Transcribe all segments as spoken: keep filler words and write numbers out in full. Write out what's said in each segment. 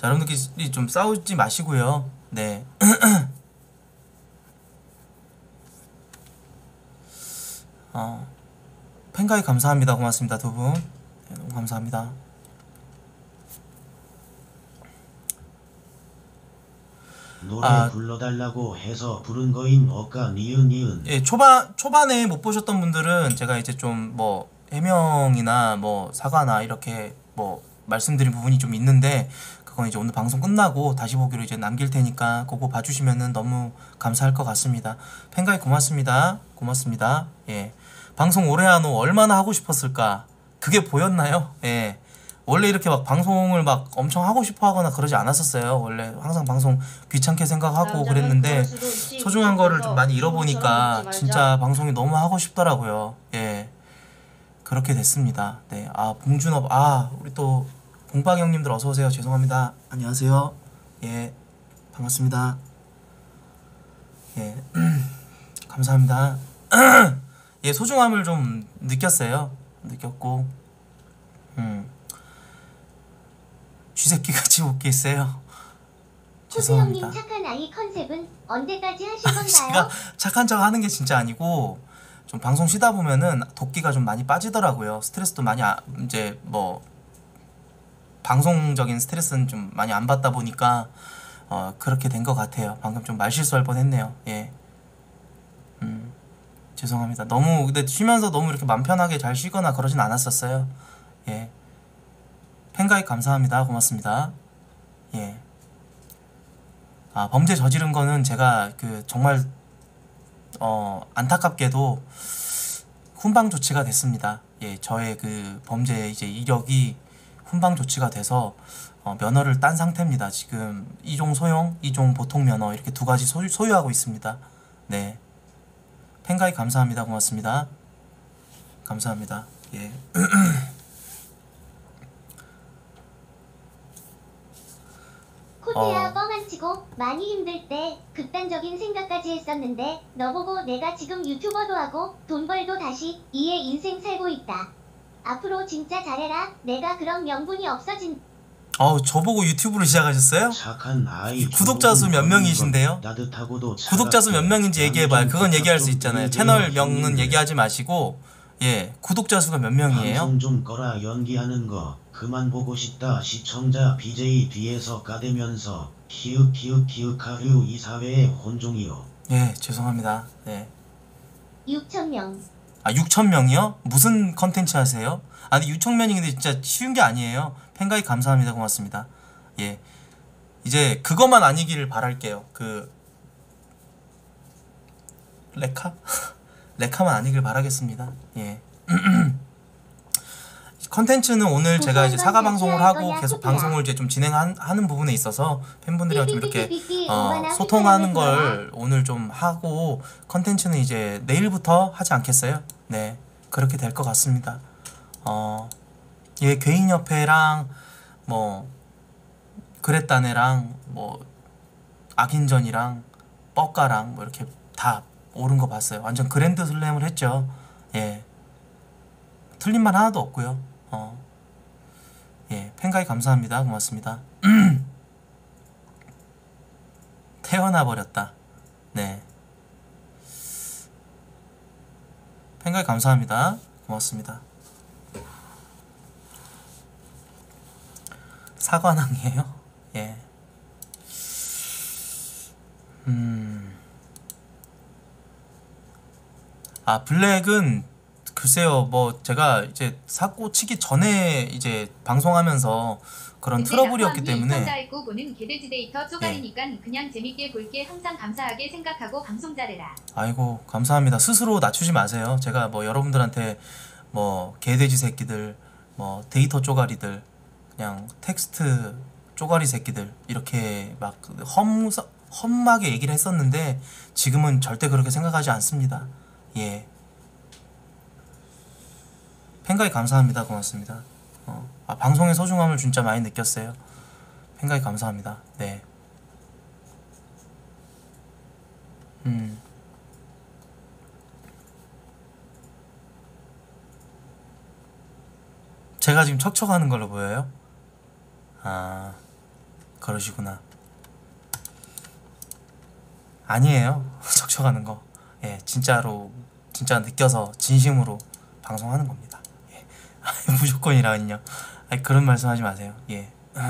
자, 여러분들끼리 좀 싸우지 마시고요. 네. 어, 팬가입 감사합니다. 고맙습니다, 두 분. 네, 너무 감사합니다. 노래 아, 불러달라고 해서 부른 거임. 어까 니은 니은. 예, 초반 초반에 못 보셨던 분들은 제가 이제 좀 뭐 해명이나 뭐 사과나 이렇게 뭐 말씀드린 부분이 좀 있는데, 그건 이제 오늘 방송 끝나고 다시 보기로 이제 남길 테니까 그거 봐주시면은 너무 감사할 것 같습니다. 팬가입 고맙습니다. 고맙습니다. 예, 방송 오래 한 후 얼마나 하고 싶었을까? 그게 보였나요? 예. 원래 이렇게 막 방송을 막 엄청 하고 싶어 하거나 그러지 않았었어요. 원래 항상 방송 귀찮게 생각하고 그랬는데 소중한 거를 좀 많이 잃어보니까 진짜 방송이 너무 하고 싶더라고요. 예, 그렇게 됐습니다. 네, 아 봉준업, 아 우리 또 봉박 형님들 어서 오세요. 죄송합니다. 안녕하세요. 예, 반갑습니다. 예, 감사합니다. 예, 소중함을 좀 느꼈어요. 느꼈고, 음. 쥐새끼같이 웃기세요. 죄송합니다. 호수 형님 착한 아이 컨셉은 언제까지 하실 건가요? 제가 착한 척 하는 게 진짜 아니고, 좀 방송 쉬다 보면은 도끼가 좀 많이 빠지더라고요. 스트레스도 많이 아, 이제 뭐 방송적인 스트레스는 좀 많이 안 받다 보니까 어, 그렇게 된 것 같아요. 방금 좀 말실수할 뻔했네요. 예, 음, 죄송합니다. 너무 근데 쉬면서 너무 이렇게 맘 편하게 잘 쉬거나 그러진 않았었어요. 예. 팬가입 감사합니다. 고맙습니다. 예. 아, 범죄 저지른 거는 제가 그 정말 어 안타깝게도 훈방 조치가 됐습니다. 예, 저의 그 범죄 이제 이력이 훈방 조치가 돼서 어, 면허를 딴 상태입니다. 지금 이종 소형, 이종 보통 면허 이렇게 두 가지 소유, 소유하고 있습니다. 네. 팬가입 감사합니다. 고맙습니다. 감사합니다. 예. 코트야 어. 뻥안 치고 많이 힘들 때 극단적인 생각까지 했었는데 너보고 내가 지금 유튜버도 하고 돈 벌도 다시 이의 인생 살고 있다. 앞으로 진짜 잘해라. 내가 그런 명분이 없어진. 어, 저보고 유튜브를 시작하셨어요? 착한 아이. 구독자 수 몇 명이신데요? 따뜻하고도 구독자 수 몇 명인지 얘기해봐요. 그건 얘기할 수 있잖아요. 채널 명은 얘기하지 마시고, 예, 구독자 수가 몇 명이에요? 방송 좀 꺼라. 연기하는 거 그만 보고 싶다. 시청자 비제이 뒤에서 까대면서 키읔 키읔 키읔하휴. 이 사회의 혼종이요. 예, 죄송합니다. 네. 육천 명. 아, 육천 명이요? 무슨 컨텐츠 하세요? 아니, 육천 명인데 진짜 쉬운 게 아니에요. 팬가입 감사합니다. 고맙습니다. 예, 이제 그것만 아니기를 바랄게요. 그 레카? 레카만 아니길 바라겠습니다. 예. 컨텐츠는 오늘 제가 이제 사과 방송을 하고 계속 방송을 이제 좀 진행하는 부분에 있어서 팬분들이랑 좀 이렇게 어, 소통하는 걸 오늘 좀 하고, 컨텐츠는 이제 내일부터 하지 않겠어요? 네, 그렇게 될 것 같습니다. 어, 예, 괴인협회랑 뭐 그랬다네랑 뭐 악인전이랑 뻑가랑 뭐 이렇게 다 오른 거 봤어요. 완전 그랜드 슬램을 했죠. 예, 틀린 말 하나도 없고요. 어, 예, 팬가입 감사합니다. 고맙습니다. 태어나 버렸다. 네, 팬가입 감사합니다. 고맙습니다. 사관왕이에요. 예. 음. 아, 블랙은 글쎄요, 뭐 제가 이제 사고 치기 전에 이제 방송하면서 그런 트러블이었기 때문에. 짧고 보는 개돼지 데이터 쪼가리니까 예. 그냥 재밌게 볼게. 항상 감사하게 생각하고 방송 잘해라. 아이고, 감사합니다. 스스로 낮추지 마세요. 제가 뭐 여러분들한테 뭐 개돼지 새끼들, 뭐 데이터 쪼가리들, 그냥 텍스트 쪼가리 새끼들 이렇게 막 험, 험하게 얘기를 했었는데 지금은 절대 그렇게 생각하지 않습니다. 예. 팬가입 감사합니다. 고맙습니다. 어, 아, 방송의 소중함을 진짜 많이 느꼈어요. 팬가입 감사합니다. 네. 음. 제가 지금 척척하는 걸로 보여요? 아, 그러시구나. 아니에요. 척척하는 거. 예, 진짜로 진짜 느껴서 진심으로 방송하는 겁니다. 예. 무조건이라니요. 아니, 그런 말씀하지 마세요. 예.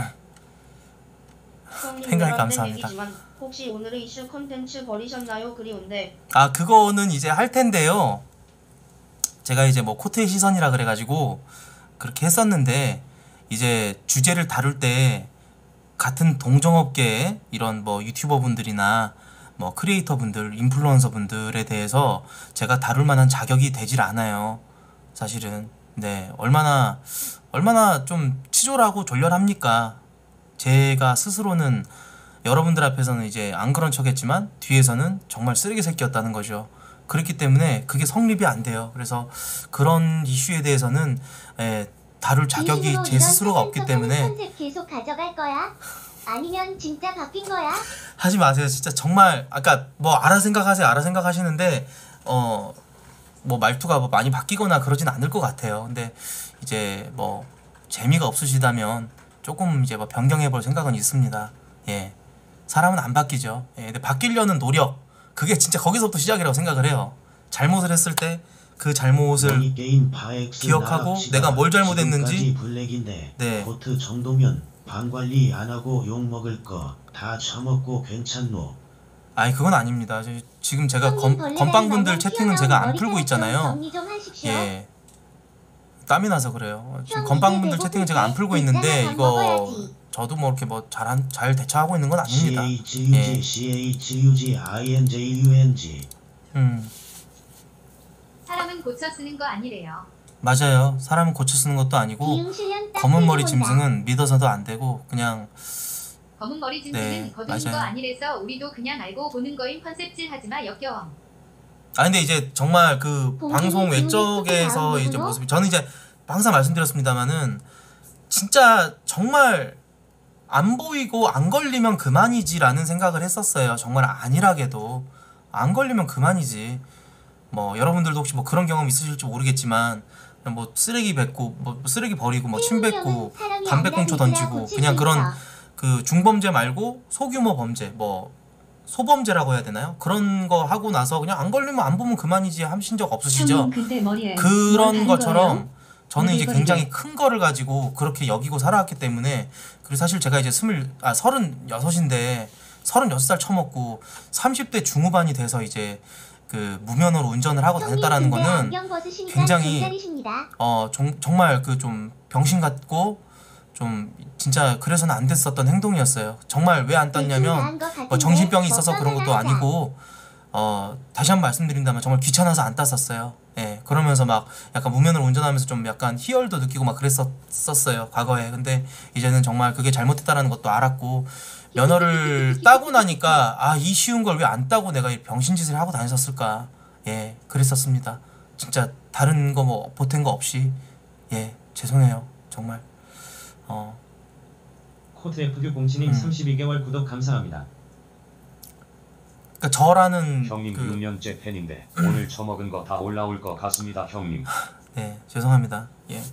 팬가입 감사합니다. 얘기지만 혹시 오늘의 이슈 컨텐츠 버리셨나요? 그리운데. 아, 그거는 이제 할 텐데요. 제가 이제 뭐 코트의 시선이라 그래가지고 그렇게 했었는데, 이제 주제를 다룰 때 같은 동종업계의 이런 뭐 유튜버 분들이나 뭐 크리에이터 분들, 인플루언서 분들에 대해서 제가 다룰 만한 자격이 되질 않아요. 사실은. 네, 얼마나 얼마나 좀 치졸하고 졸렬합니까? 제가 스스로는 여러분들 앞에서는 이제 안 그런 척했지만 뒤에서는 정말 쓰레기 새끼였다는 거죠. 그렇기 때문에 그게 성립이 안 돼요. 그래서 그런 이슈에 대해서는 에, 다룰 자격이 제 스스로가 없기 때문에. 컨셉 계속 가져갈 거야? 아니면 진짜 바뀐 거야? 하지 마세요. 진짜 정말 아까 뭐 알아 생각하세요. 알아 생각하시는데 어 뭐 말투가 뭐 많이 바뀌거나 그러진 않을 것 같아요. 근데 이제 뭐 재미가 없으시다면 조금 이제 뭐 변경해 볼 생각은 있습니다. 예. 사람은 안 바뀌죠. 예. 근데 바뀌려는 노력, 그게 진짜 거기서부터 시작이라고 생각을 해요. 잘못을 했을 때 그 잘못을 기억하고 내가 뭘 잘못했는지. 블랙인데 네. 코트 정도면 방 관리 안 하고 욕 먹을 거 다 처먹고 괜찮노? 아니, 그건 아닙니다. 저, 지금 제가 건, 건빵분들 채팅은 제가 안 풀고 있잖아요. 예. 땀이 나서 그래요. 지금 건빵분들 채팅은 제가 안 풀고 있는데 이거 저도 뭐 이렇게 뭐 잘한 잘 대처하고 있는 건 아닙니다. 예. 씨에이치유지 아이엔제이유엔지. 음. 사람은 고쳐 쓰는 거 아니래요. 맞아요. 사람은 고쳐 쓰는 것도 아니고 검은 머리 짐승은 믿어서도 안 되고 그냥. 검은 머리 짐승은 네, 거두는 거 맞아요. 아니래서 우리도 그냥 알고 보는 거임. 컨셉질 하지마 역겨움. 아 근데 이제 정말 그 방송 외적에서 이제 누구로? 모습이, 저는 이제 항상 말씀드렸습니다마는 진짜 정말 안 보이고 안 걸리면 그만이지라는 생각을 했었어요. 정말 안일하게도 안 걸리면 그만이지. 뭐 여러분들도 혹시 뭐 그런 경험 있으실지 모르겠지만 그냥 뭐 쓰레기 뱉고 뭐 쓰레기 버리고 뭐 침 뱉고 담배꽁초 던지고 그냥 그런 그 중범죄 말고 소규모 범죄, 뭐 소범죄라고 해야 되나요? 그런 거 하고 나서 그냥 안 걸리면 안 보면 그만이지 하신 적 없으시죠? 그런 것처럼 저는 이제 굉장히 큰 거를 가지고 그렇게 여기고 살아왔기 때문에. 그리고 사실 제가 이제 스물 아 서른여섯인데 서른여섯 살 처먹고 삼십 대 중후반이 돼서 이제 그 무면허로 운전을 하고 다녔다라는 거는 굉장히 어 정, 정말 그 좀 병신 같고 좀 진짜 그래서는 안 됐었던 행동이었어요. 정말 왜 안 땄냐면 뭐 정신병이 있어서 그런 것도 아니고 어 다시 한번 말씀드린다면 정말 귀찮아서 안 땄었어요. 예, 그러면서 막 약간 무면허로 운전하면서 좀 약간 희열도 느끼고 막 그랬었어요 과거에. 근데 이제는 정말 그게 잘못했다라는 것도 알았고 면허를 따고 나니까 아, 이 쉬운 걸 왜 안 따고 내가 이 병신짓을 하고 다녔었을까. 예, 그랬었습니다. 진짜 다른 거 뭐 보탠 거 없이. 예, 죄송해요 정말. 어. 코트 에프규공치님 음. 삼십이 개월 구독 감사합니다. 그러니까 저라는 형님 그, 육 년째 팬인데 오늘 처먹은 거 다 올라올 것 같습니다 형님. 네, 죄송합니다. 예.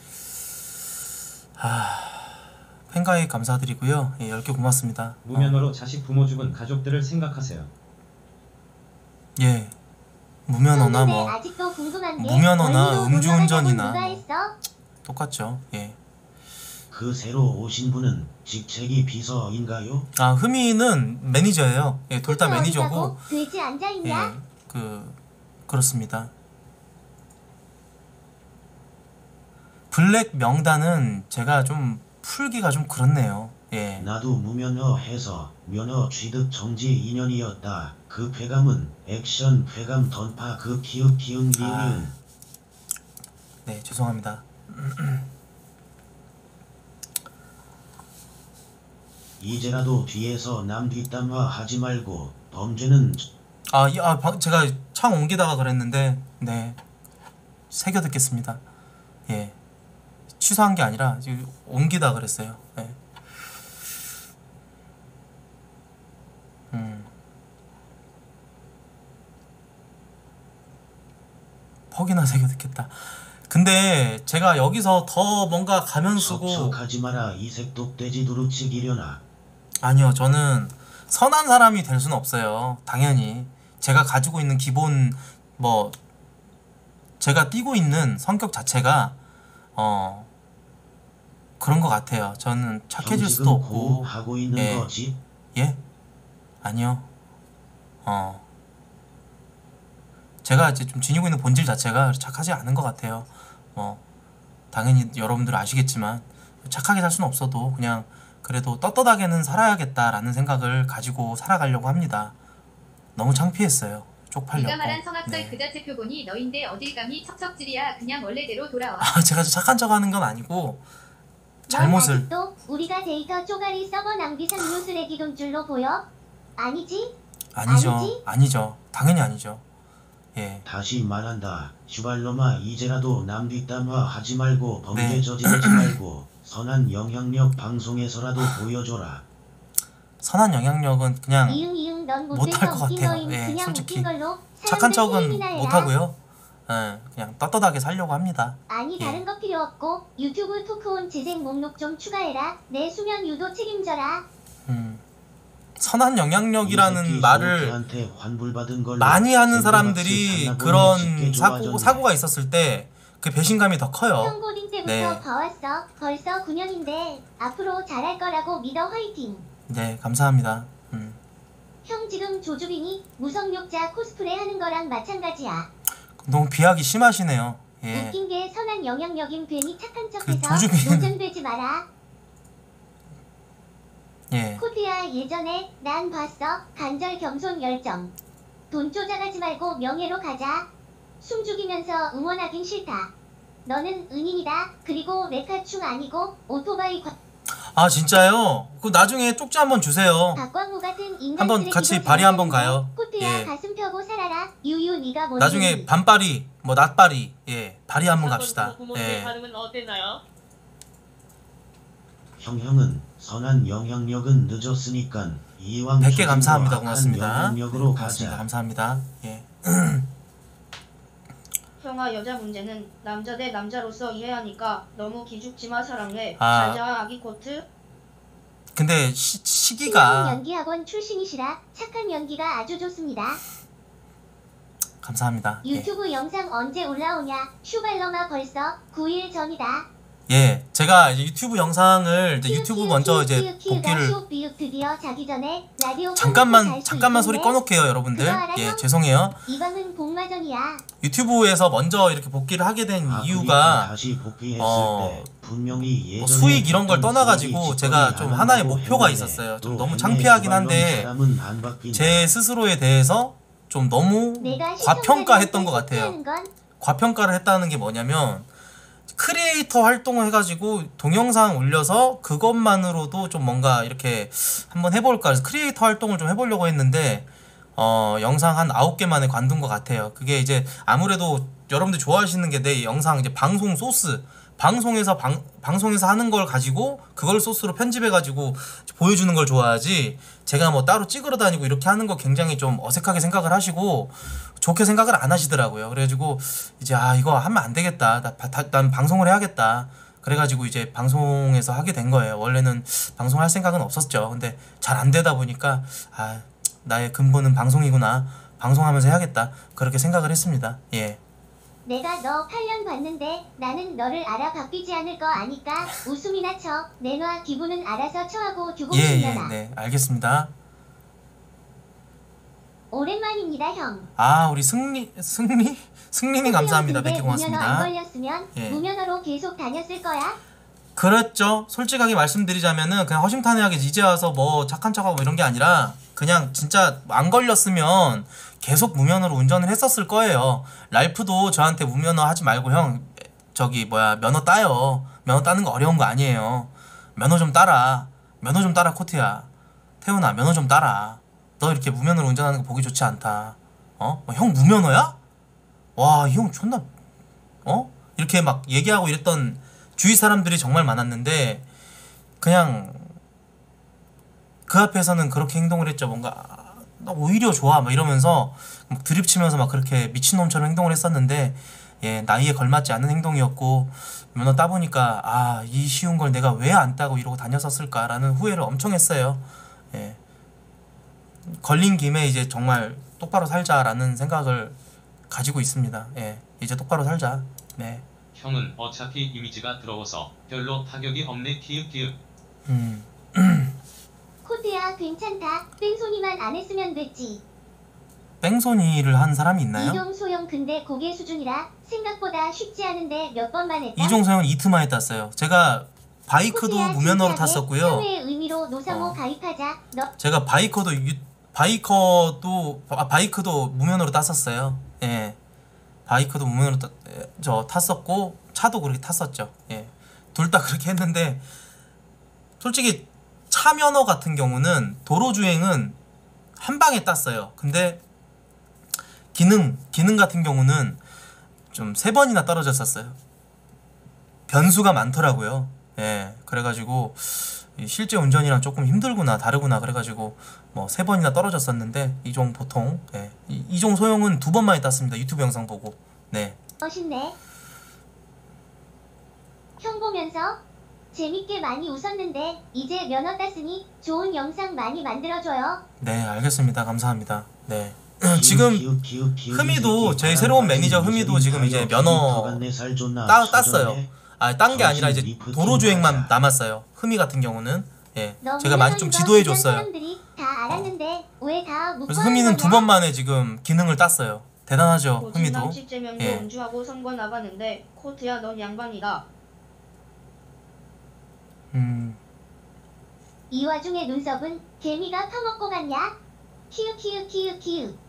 하... 팬가입 감사드리고요. 예, 열 개 고맙습니다. 무면허로 자식 부모 죽은 가족들을 생각하세요. 어, 예. 무면허나 뭐 아직도 궁금한데 무면허나 원희로 음주운전이나 누가 뭐 했어? 똑같죠. 예. 그 새로 오신 분은 직책이 비서인가요? 아, 흠이는 매니저예요. 예, 돌다 어디가고 매니저고. 돼지 앉아있냐? 예, 그 그렇습니다. 블랙 명단은 제가 좀 풀기가 좀 그렇네요. 예. 나도 무면허 해서 면허 취득 정지 이 년이었다. 그 쾌감은 액션 쾌감 던파 그 키읔 키읔 리은. 아. 네, 죄송합니다. 이제라도 뒤에서 남 뒷담화 하지 말고 범죄는 아, 이, 아 방, 제가 창 옮기다가 그랬는데 네, 새겨 듣겠습니다. 예, 취소한 게 아니라 지금 옮기다 그랬어요. 예. 음. 퍽이나 새겨 듣겠다. 근데 제가 여기서 더 뭔가 가면 쓰고 척척하지 마라 이색 독돼지 두루치기려나. 아니요, 저는 선한 사람이 될 수는 없어요. 당연히 제가 가지고 있는 기본 뭐 제가 띠고 있는 성격 자체가 어 그런 것 같아요. 저는 착해질 형 수도 지금 없고. 고하고 있는 예. 거지? 예? 아니요. 어 제가 이제 좀 지니고 있는 본질 자체가 착하지 않은 것 같아요. 뭐 당연히 여러분들 아시겠지만 착하게 살 수는 없어도 그냥 그래도 떳떳하게는 살아야겠다라는 생각을 가지고 살아가려고 합니다. 너무 창피했어요. 쪽팔렸고. 네가 말한 성악설 네. 그 자체 표본이 너인데 어딜 감히 척척질이야. 그냥 원래대로 돌아와. 아, 제가 착한 척하는 건 아니고 넌 잘못을. 아직도 우리가 데이터 쪼가리 서버 낭비 상류 쓰레기 돈줄로 보여? 아니지? 아니죠. 아니지? 아니죠. 당연히 아니죠. 예. 다시 말한다. 슈발로마 이제라도 남 뒷담화 하지 말고 범죄 네. 저지르지 말고 선한 영향력 방송에서라도 보여줘라. 선한 영향력은 그냥 이응 이응 넌 못할 못돼서 것 웃긴 같아요. 거임. 예, 그냥 솔직히 웃긴 걸로 착한 사람들 척은 게임이나 해라. 못하고요. 예, 그냥 떳떳하게 살려고 합니다. 아니 예. 다른 거 필요 없고 유튜브 토크온 재생 목록 좀 추가해라. 내 수면 유도 책임져라. 음. 선한 이 영향력이라는 새끼 말을 소프트한테 환불받은 걸로 많이 하는 샌드박스 사람들이 칸나보니 그런 쉽게 사고, 좋아졌네. 사고가 있었을 때 그 배신감이 더 커요. 형 고딩 때부터 네. 봐왔어. 벌써 구 년인데 앞으로 잘할 거라고 믿어. 화이팅. 네, 감사합니다. 음. 형 지금 조주빈이 무성욕자 코스프레 하는 거랑 마찬가지야. 너무 비하기 심하시네요. 예. 웃긴 게 선한 영향력인 괜히 착한 그 척해서 조주빈은- 노잼되지 마라. 예. 코드야 예전에 난 봤어. 간절 겸손 열정. 돈 쪼작하지 말고 명예로 가자. 숨 죽이면서 응원하긴 싫다. 너는 은인이다. 그리고 레카충 아니고 오토바이 과... 아, 진짜요? 그 나중에 쪽지 한번 주세요. 박광우 같은 인간 한번 쓰레기도 같이 발이 한번 잘하는데 가요. 코트야 예. 가슴 펴고 살아라. 유유 네가 뭔 나중에 일이니? 반바리, 뭐 낮바리, 예, 바리 한번 갑시다. 부모님의 예. 반응은 어땠나요? 형 형은 선한 영향력은 늦었으니까 이왕 백 개 조진 감사합니다. 거 고맙습니다. 악한 영향력으로 고맙습니다. 가자. 감사합니다. 예. 형아 여자 문제는 남자 대 남자로서 이해하니까 너무 기죽지마 사랑해. 아. 자자 아기 코트. 근데 시, 신영 시기가 연기학원 출신이시라 착한 연기가 아주 좋습니다. 감사합니다. 예. 유튜브 영상 언제 올라오냐? 슈발러마 벌써 구 일 전이다. 예, 제가 이제 유튜브 영상을 이제 키읔, 유튜브 키읔, 먼저 키읔, 이제 키읔, 키읔, 복귀를 시옷, 비읍 드디어 자기 전에 라디오 잠깐만 켜놓고 잘수 잠깐만 소리 있겠네? 꺼놓게요, 여러분들. 그거 알아요? 예, 죄송해요. 이 방은 복마전이야. 유튜브에서 먼저 이렇게 복귀를 하게 된 아프리카 이유가 다시 복귀했을 어, 때 분명히 예전에 뭐 수익 이런 걸 했던 떠나가지고 쓰레기 제가 짓거리 좀 안 하나의 한다고 목표가 했는데 있었어요. 좀 또 너무 했네. 창피하긴 슈발놈 한데 사람은 안 바뀐다. 제 스스로에 대해서 좀 너무 내가 과평가했던 것 시청자들한테 같아요. 소개하는 건 과평가를 했다는 게 뭐냐면 크리에이터 활동을 해가지고 동영상 올려서 그것만으로도 좀 뭔가 이렇게 한번 해볼까 해서 크리에이터 활동을 좀 해보려고 했는데 어 영상 한 아홉 개 만에 관둔 것 같아요. 그게 이제 아무래도 여러분들 좋아하시는 게 내 영상 이제 방송 소스 방송에서 방, 방송에서 하는 걸 가지고 그걸 소스로 편집해 가지고 보여주는 걸 좋아하지 제가 뭐 따로 찍으러 다니고 이렇게 하는 거 굉장히 좀 어색하게 생각을 하시고 좋게 생각을 안 하시더라고요. 그래가지고 이제 아 이거 하면 안 되겠다. 나, 다, 난 방송을 해야겠다. 그래가지고 이제 방송에서 하게 된 거예요. 원래는 방송할 생각은 없었죠. 근데 잘 안 되다 보니까 아 나의 근본은 방송이구나. 방송하면서 해야겠다. 그렇게 생각을 했습니다. 예. 내가 너 팔 년 봤는데 나는 너를 알아 바뀌지 않을 거 아니까 웃음이나 쳐. 내놔 기분은 알아서 처하고 두고 예, 예, 싶려나. 네, 알겠습니다. 오랜만입니다 형. 아, 우리 승리, 승리? 승리님 감사합니다. 백 개 근데 무면허 안 고맙습니다. 걸렸으면 예. 무면허로 계속 다녔을 거야? 그렇죠. 솔직하게 말씀드리자면은 그냥 허심탄회하게 이제 와서 뭐 착한 척하고 이런 게 아니라 그냥 진짜 안 걸렸으면 계속 무면허로 운전을 했었을 거예요. 랄프도 저한테 무면허 하지 말고 형 저기 뭐야 면허 따요. 면허 따는 거 어려운 거 아니에요. 면허 좀 따라. 면허 좀 따라 코트야. 태훈아 면허 좀 따라. 너 이렇게 무면허로 운전하는 거 보기 좋지 않다. 어? 어, 형 무면허야? 와, 이 형 존나 어? 이렇게 막 얘기하고 이랬던 주위 사람들이 정말 많았는데 그냥 그 앞에서는 그렇게 행동을 했죠. 뭔가 아, 나 오히려 좋아 막 이러면서 막 드립치면서 막 그렇게 미친놈처럼 행동을 했었는데 예, 나이에 걸맞지 않은 행동이었고 면허 따보니까 아, 이 쉬운 걸 내가 왜 안 따고 이러고 다녔었을까라는 후회를 엄청 했어요. 예. 걸린 김에 이제 정말 똑바로 살자라는 생각을 가지고 있습니다. 예. 이제 똑바로 살자. 네. 형은 어차피 이미지가 더러워서 별로 타격이 없네. 키읔 키읔. 음. 코트야 괜찮다. 뺑소니만 안 했으면 됐지. 뺑소니를 한 사람이 있나요? 이종 소형 근데 고개 수준이라 생각보다 쉽지 않은데 몇 번만 했다. 이종 소형은 이틀 만에 땄어요. 제가 바이크도 코트야, 무면허로 진지하게 탔었고요. 향후의 의미로 노사모 어. 가입하자. 너 제가 바이커도 유, 바이커도 아, 바이크도 무면허로 땄었어요. 예. 바이크도 무면허로 따, 예, 저 탔었고 차도 그렇게 탔었죠. 예. 둘 다 그렇게 했는데 솔직히 차 면허 같은 경우는 도로 주행은 한 방에 땄어요. 근데 기능 기능 같은 경우는 좀 세 번이나 떨어졌었어요. 변수가 많더라고요. 예. 그래가지고 실제 운전이랑 조금 힘들구나 다르구나 그래가지고 뭐 세 번이나 떨어졌었는데 이종 보통 예. 이, 이종 소형은 두 번 만에 땄습니다. 유튜브 영상 보고. 네. 멋있네. 형 보면서 재밌게 많이 웃었는데 이제 면허 땄으니 좋은 영상 많이 만들어줘요. 네, 알겠습니다. 감사합니다. 네. 키읔, 지금 키읔, 키읔, 키읔, 흠이도 이 저희 새끼 새로운 바람 매니저 빠진 흠이도 지금 이제 캐릭터 면허 같네, 살 존나 따, 처졌네. 땄어요. 아, 딴 게 아니라 이제 정신 도로 리프팅 주행만 하자. 남았어요. 흠이 같은 경우는 예. 너 제가 많이 좀 지도해 줬어요. 사람들이 다 알았는데 왜 다 묻고 그래서 흠이는 두 하는 번 거냐? 만에 지금 기능을 땄어요. 대단하죠. 고진남 흠이도. 십제명도 예. 음주하고 선거 나가는데 코트야 넌 양반이다. 음. 이 와중에 눈썹은 개미가 파먹고 갔냐? 키읔 키읔 키읔 키읔.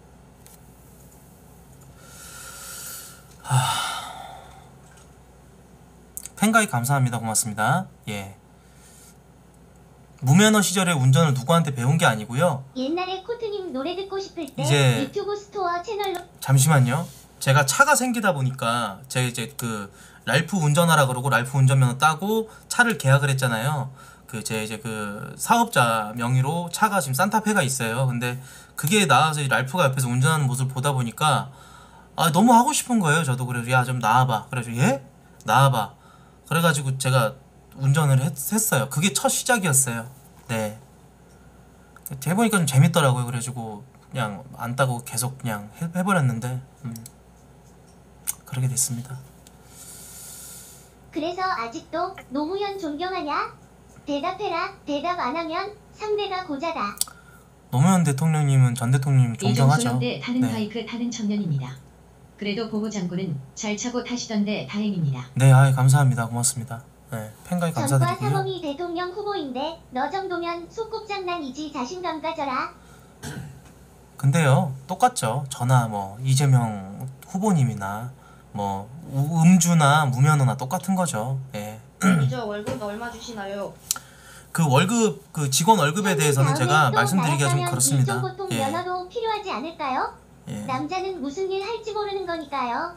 팬가입 감사합니다. 고맙습니다. 예. 무면허 시절에 운전을 누구한테 배운 게 아니고요. 옛날에 코트님 노래 듣고 싶을 때 이제- 유튜브 스토어 채널로 잠시만요. 제가 차가 생기다 보니까 제가 이제 그 랄프 운전하라 그러고 랄프 운전면허 따고 차를 계약을 했잖아요. 그 제 이제 그 사업자 명의로 차가 지금 산타페가 있어요. 근데 그게 나와서 이 랄프가 옆에서 운전하는 모습을 보다 보니까 아 너무 하고 싶은 거예요. 저도 그래서 야 좀 나와봐. 그래가지고 예? 나와봐. 그래가지고 제가 운전을 했, 했어요. 그게 첫 시작이었어요. 네. 해보니까 좀 재밌더라고요. 그래가지고 그냥 안 따고 계속 그냥 해, 해버렸는데 음, 그렇게 됐습니다. 그래서 아직도 노무현 존경하냐? 대답해라. 대답 안 하면 상대가 고자다. 노무현 대통령님은 전 대통령님 존경하죠. 이종소형대 타는 네. 바이크 타는 청년입니다. 그래도 보고 장군은 잘 차고 타시던데 다행입니다. 네, 아이 감사합니다. 고맙습니다. 네, 팬가입 전과 감사드리고요. 사범이 대통령 후보인데 너 정도면 소꿉장난이지. 자신감 가져라. 근데요, 똑같죠. 저나 뭐 이재명 후보님이나 뭐 우- 음주나 무면허나 똑같은 거죠. 예. 매니저 월급 얼마 주시나요? 그 월급 그 직원 월급에 대해서는 제가 말씀드리기가 좀 그렇습니다. 일종 보통 예. 면허도 필요하지 않을까요? 예. 남자는 무슨 일 할지 모르는 거니까요.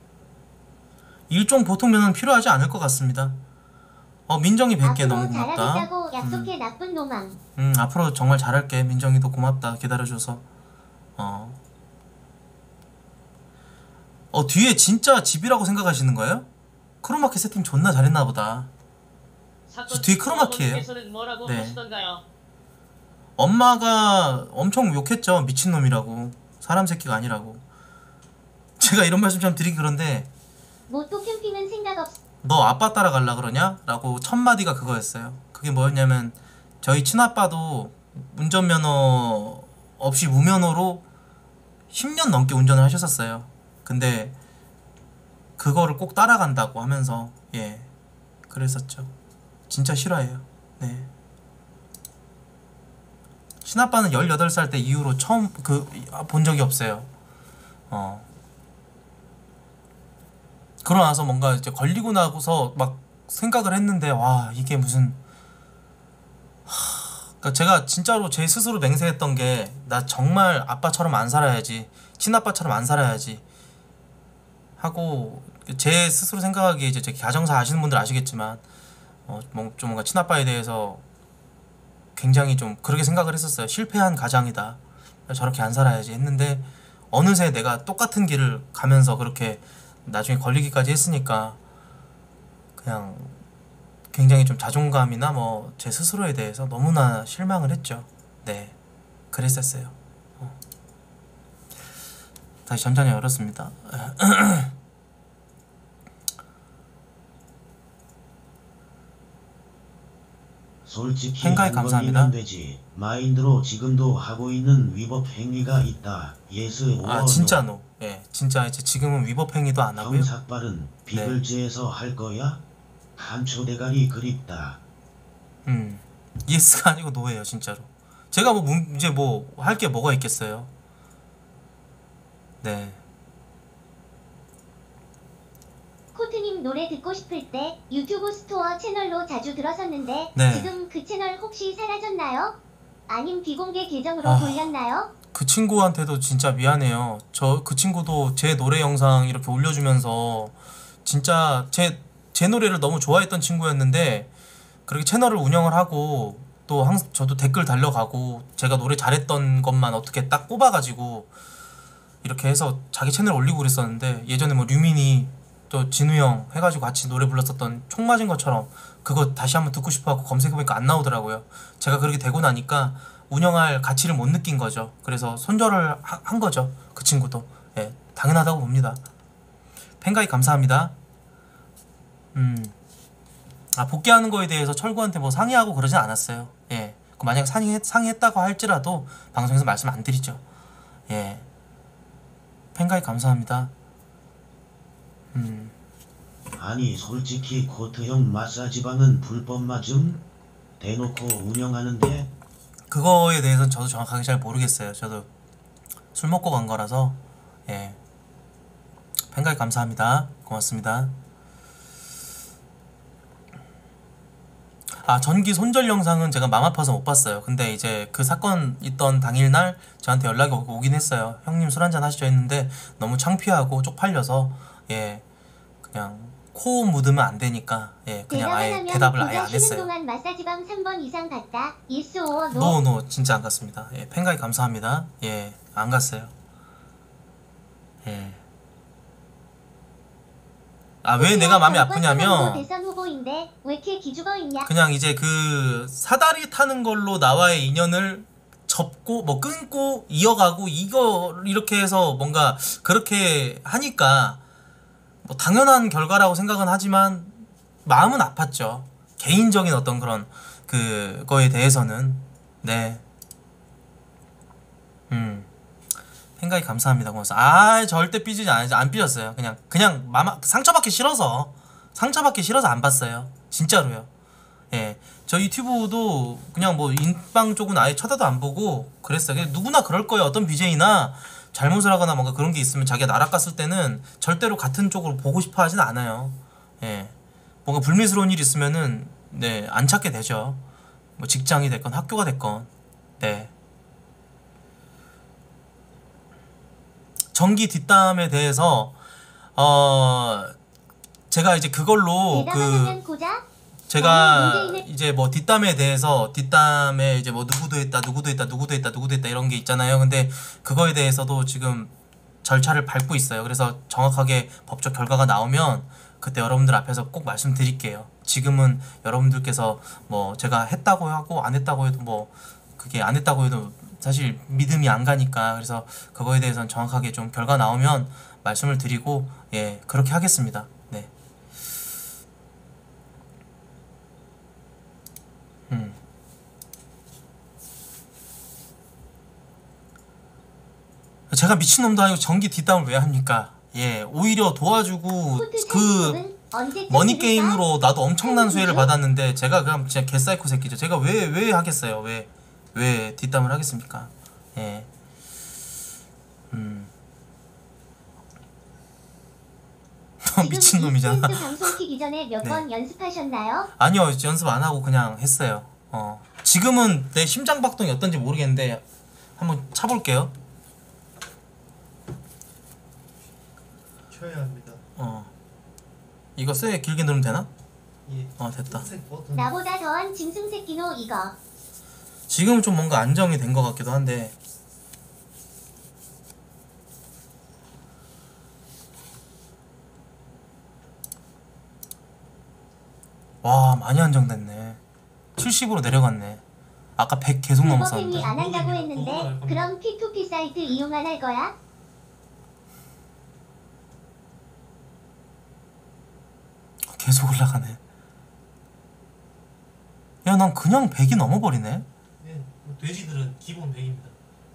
일종 보통 면허는 필요하지 않을 것 같습니다. 어 민정이 백 개 너무 앞으로 고맙다. 잘하겠다고 약속해. 나쁜 놈아. 음 앞으로 정말 잘할게. 민정이도 고맙다. 기다려줘서. 어. 어 뒤에 진짜 집이라고 생각하시는 거예요? 크로마키 세팅 존나 잘했나 보다. 사건 뒤에 크로마키예요. 어머니께서는 뭐라고 네. 하시던가요? 엄마가 엄청 욕했죠. 미친놈이라고. 사람 새끼가 아니라고. 제가 이런 말씀 좀 드리기 그런데 모토 캠핑은 생각 없. 너 아빠 따라갈라 그러냐? 라고 첫 마디가 그거였어요. 그게 뭐였냐면 저희 친아빠도 운전면허 없이 무면허로 십 년 넘게 운전을 하셨었어요. 근데 그거를 꼭 따라간다고 하면서 예 그랬었죠. 진짜 싫어해요. 네. 친아빠는 열여덟 살 때 이후로 처음 그 본 적이 없어요. 어. 그러고 나서 뭔가 이제 걸리고 나고서 막 생각을 했는데 와 이게 무슨 하... 그러니까 제가 진짜로 제 스스로 맹세했던 게 나 정말 아빠처럼 안 살아야지 친아빠처럼 안 살아야지 하고 제 스스로 생각하기에 이제 제 가정사 아시는 분들 아시겠지만 어, 뭐, 좀 뭔가 친아빠에 대해서 굉장히 좀 그렇게 생각을 했었어요. 실패한 가장이다. 저렇게 안 살아야지 했는데 어느새 내가 똑같은 길을 가면서 그렇게 나중에 걸리기까지 했으니까 그냥 굉장히 좀 자존감이나 뭐 제 스스로에 대해서 너무나 실망을 했죠. 네, 그랬었어요. 어. 다시 점잖이 열었습니다. 솔직히 행가에 한 감사합니다. 번이면 되지. 마인드로 지금도 하고 있는 위법 행위가 있다. 예스 오어 아 노. 진짜 노. 예, 진짜 이제 지금은 위법 행위도 안 하고요. 형 삭발은 비글즈에서 할 거야? 한초 대가리 그립다. 음, 예스가 아니고 노예요, 진짜로. 제가 뭐 문, 이제 뭐 할 게 뭐가 있겠어요. 네. 코트님 노래 듣고 싶을 때 유튜브 스토어 채널로 자주 들었었는데 네. 지금 그 채널 혹시 사라졌나요? 아님 비공개 계정으로 아. 돌렸나요? 그 친구한테도 진짜 미안해요. 저 그 친구도 제 노래 영상 이렇게 올려주면서 진짜 제, 제 노래를 너무 좋아했던 친구였는데 그렇게 채널을 운영을 하고 또 항상 저도 댓글 달려가고 제가 노래 잘했던 것만 어떻게 딱 꼽아가지고 이렇게 해서 자기 채널 올리고 그랬었는데 예전에 뭐 류민이 또 진우 형 해가지고 같이 노래 불렀었던 총 맞은 것처럼 그거 다시 한번 듣고 싶어갖고 검색해보니까 안 나오더라고요. 제가 그렇게 되고 나니까 운영할 가치를 못 느낀 거죠. 그래서 손절을 하, 한 거죠. 그 친구도. 예, 당연하다고 봅니다. 팬가입 감사합니다. 음, 아 복귀하는 거에 대해서 철구한테 뭐 상의하고 그러진 않았어요. 예, 그 만약 상의 상의했다고 할지라도 방송에서 말씀 안 드리죠. 예, 팬가입 감사합니다. 음, 아니 솔직히 코트형 마사지방은 불법 맞음? 대놓고 운영하는데 그거에 대해서는 저도 정확하게 잘 모르겠어요. 저도 술 먹고 간 거라서. 예, 팬가입 감사합니다. 고맙습니다. 아, 전기 손절 영상은 제가 맘 아파서 못 봤어요. 근데 이제 그 사건 있던 당일날 저한테 연락이 오- 오긴 했어요. 형님 술 한잔 하시죠 했는데 너무 창피하고 쪽팔려서 예, 그냥 코 묻으면 안 되니까 예, 그냥 아예 대답을 대답을 하면 아예 안 부자 쉬는 했어요. 동안 마사지방 삼 번 이상 갔다. 예스 오어 노. 노노 진짜 안 갔습니다. 예, 팬가입 감사합니다. 예, 안 갔어요. 예. 아, 왜 내가 마음이 아프냐면 대선 후보인데 왜 이렇게 기죽어 있냐? 그냥 이제 그 사다리 타는 걸로 나와의 인연을 접고 뭐 끊고 이어가고 이거 이렇게 해서 뭔가 그렇게 하니까 뭐 당연한 결과라고 생각은 하지만 마음은 아팠죠. 개인적인 어떤 그런 그거에 대해서는. 네. 음. 팬가입 감사합니다. 고맙습니다. 아, 절대 삐지지 않아요. 안 삐졌어요. 그냥 그냥 마마 상처받기 싫어서 상처받기 싫어서 안 봤어요. 진짜로요. 예, 저 유튜브도 그냥 뭐 인방 쪽은 아예 쳐다도 안 보고 그랬어요. 그냥 누구나 그럴 거예요. 어떤 비제이나 잘못을 하거나 뭔가 그런 게 있으면 자기가 날아갔을 때는 절대로 같은 쪽으로 보고 싶어 하진 않아요. 예, 뭔가 불미스러운 일 있으면은 네, 안 찾게 되죠. 뭐 직장이 됐건 학교가 됐건. 네. 전기 뒷담에 대해서 어 제가 이제 그걸로 그 대답하면 고자? 제가 문재인은- 이제 뭐 뒷담에 대해서 뒷담에 이제 뭐 누구도 했다 누구도 했다 누구도 했다 누구도 했다 이런 게 있잖아요. 근데 그거에 대해서도 지금 절차를 밟고 있어요. 그래서 정확하게 법적 결과가 나오면 그때 여러분들 앞에서 꼭 말씀드릴게요. 지금은 여러분들께서 뭐 제가 했다고 하고 안 했다고 해도 뭐 그게 안 했다고 해도 사실 믿음이 안 가니까. 그래서 그거에 대해서는 정확하게 좀 결과 나오면 말씀을 드리고 예, 그렇게 하겠습니다. 네. 음. 제가 미친놈도 아니고 전기 뒷담을 왜 합니까? 예, 오히려 도와주고 코트 그 그 언제쯤 머니 들을까? 게임으로 나도 엄청난 아이고, 수혜를 그죠? 받았는데 제가 그냥 진짜 개사이코 새끼죠. 제가 왜 왜 하겠어요? 왜 왜 뒷담을 하겠습니까? 예. 음. 지금 미친 놈이잖아. 이스텐스 방송 키기 전에 몇 네. 번 연습하셨나요? 아니요, 연습 안 하고 그냥 했어요. 어. 지금은 내 심장 박동이 어떤지 모르겠는데 한번 차볼게요. 쳐야 합니다. 어. 이거 쎄 길게 누르면 되나? 예. 어, 됐다. 흰색 버튼. 나보다 더한 짐승 새끼노 이거. 지금은 좀 뭔가 안정이 된 것 같기도 한데. 와, 많이 안정됐네. 칠십으로 내려갔네. 아까 백 계속 팬이 넘었었는데. 안 한다고 그거는 했는데 그거는 그럼 피투피 사이트 이용 안 할 거야? 계속 올라가네. 야, 난 그냥 백이 넘어버리네. 예, 돼지들은 기본 백입니다.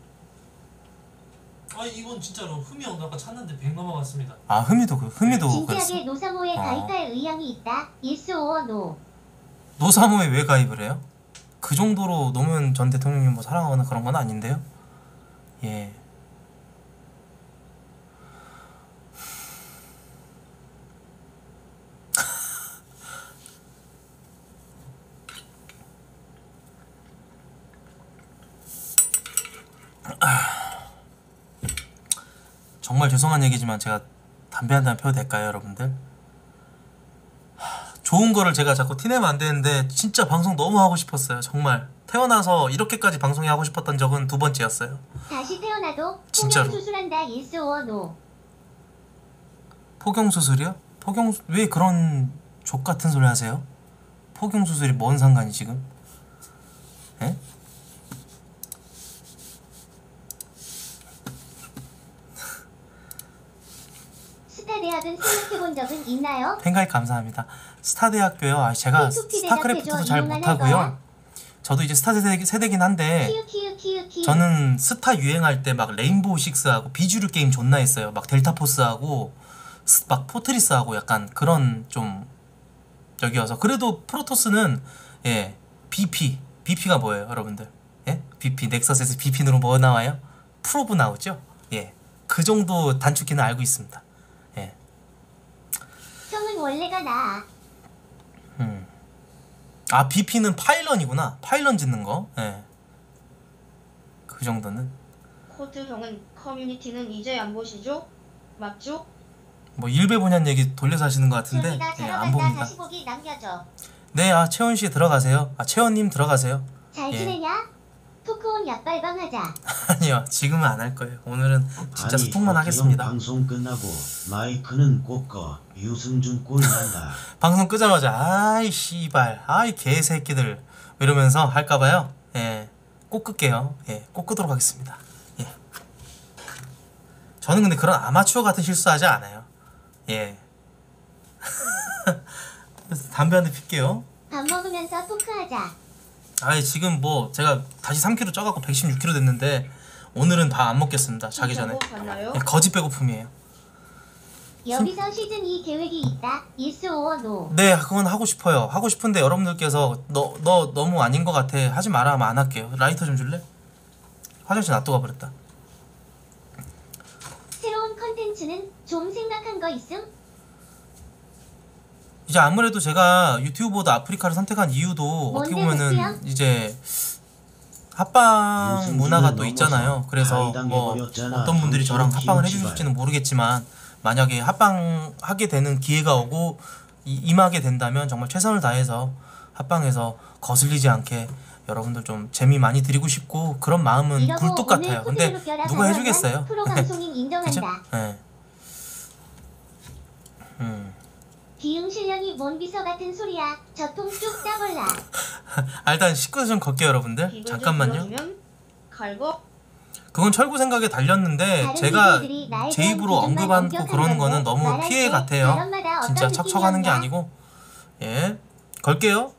아 이건 진짜로 흠이 형 아까 찾는데 백 넘어갔습니다. 아, 흠이도 그 흠이도 그랬어. 진지하게 노사모에 어. 가입할 의향이 있다. Yes or no? 노사모에 왜 가입을 해요? 그 정도로 노무현 전 대통령님 뭐 사랑하거나 그런 건 아닌데요. 예. 정말 죄송한 얘기지만 제가 담배 한 잔 펴도 될까요, 여러분들? 하, 좋은 거를 제가 자꾸 티내면 안 되는데 진짜 방송 너무 하고 싶었어요. 정말 태어나서 이렇게까지 방송이 하고 싶었던 적은 두 번째였어요. 다시 태어나도 진짜로. 폭력 수술한다. Yes or no? 포경 수술이요? 포경 왜 그런 족 같은 소리 하세요? 포경 수술이 뭔 상관이 지금? 에? 스타 대학은 생각해본 적은 있나요? 팬가입 감사합니다. 스타대학교요? 아, 제가 피투피 스타크래프트도 대답해줘. 잘 이용만 할 못하고요. 거야? 저도 이제 스타 세대, 세대긴 한데 키우 키우 키우 키우. 저는 스타 유행할 때 막 레인보우 식스하고 비주류 게임 존나 했어요. 막 델타포스하고 스- 막 포트리스하고 약간 그런 좀 저기여서 그래도 프로토스는 예 비피 비피가 뭐예요 여러분들? 예? 비피 넥서스에서 비피으로 뭐 나와요? 프로브 나오죠? 예. 그 정도 단축키는 알고 있습니다. 예. 형은 원래가 나. 음. 아 비피는 파일런이구나. 파일런 짓는 거. 예. 그 정도는 코트 형은 커뮤니티는 이제 안 보시죠? 맞죠? 뭐 일배 분양 얘기 돌려서 하시는 것 같은데 지원이가 예, 자러 안 간다. 봅니다. 다시 보기 남겨줘. 네, 아 채원 씨 들어가세요. 아 채원님 들어가세요. 잘 예. 지내냐? 토크온 약발방 하자. 아니요, 지금은 안 할 거예요. 오늘은 진짜 아니, 소통만 코트 하겠습니다. 형 방송 끝나고 마이크는 꼭 꺼. 유승준 꼴 난다. 방송 끄자마자 아이 씨발, 아이 개새끼들 이러면서 할까봐요. 예, 꼭 끌게요. 예, 꼭 끄도록 하겠습니다. 예. 저는 근데 그런 아마추어 같은 실수하지 않아요. 예. 그래서 담배 한 대 필게요. 밥 먹으면서 토크하자. 아이 지금 뭐 제가 다시 삼 킬로그램 쪄갖고 백십육 킬로그램 됐는데 오늘은 다 안 먹겠습니다. 자기 전에. 진짜로 봤나요? 예, 거짓 배고픔이에요. 여기서 시즌 이 계획이 있다. Yes or no? 네, 그건 하고 싶어요. 하고 싶은데 여러분들께서 너, 너 너무 아닌 것 같아. 하지 마라 하면 안 할게요. 라이터 좀 줄래? 화장실 놔두고 가버렸다. 새로운 컨텐츠는 좀 생각한 거 있음? 이제 아무래도 제가 유튜브보다 아프리카를 선택한 이유도 어떻게 뭔데, 보면은 이제 합방 유승준을 문화가 또 넘어서 있잖아요. 그래서 뭐 가이당해버렸잖아. 어떤 분들이 저랑 정신 합방을 키우지 해주실지는 모르겠지만 만약에 합방하게 되는 기회가 오고 이- 임하게 된다면 정말 최선을 다해서 합방해서 거슬리지 않게 여러분들 좀 재미 많이 드리고 싶고 그런 마음은 이러고 굴뚝 오늘 같아요. 근데 코드로 껴라 누가 가면은 해주겠어요? 프로 방송인 그죠? 인정한다. 예. 음. 기흥 실력이 뭔 비서 같은 소리야. 저통 쭉 따볼라. 아, 일단 식구들 좀 걸게요 여러분들. 기분 좀 잠깐만요. 들어주면 갈거 그건 철구 생각에 달렸는데 다른 제가 비서들이 나에 제 대한 입으로 기준만 언급하고 엄격한 그러는 거는 건데 너무 말할 피해 때 같아요. 발언마다 어떤 진짜 척척하는 게 느낌이었나? 아니고. 예. 걸게요.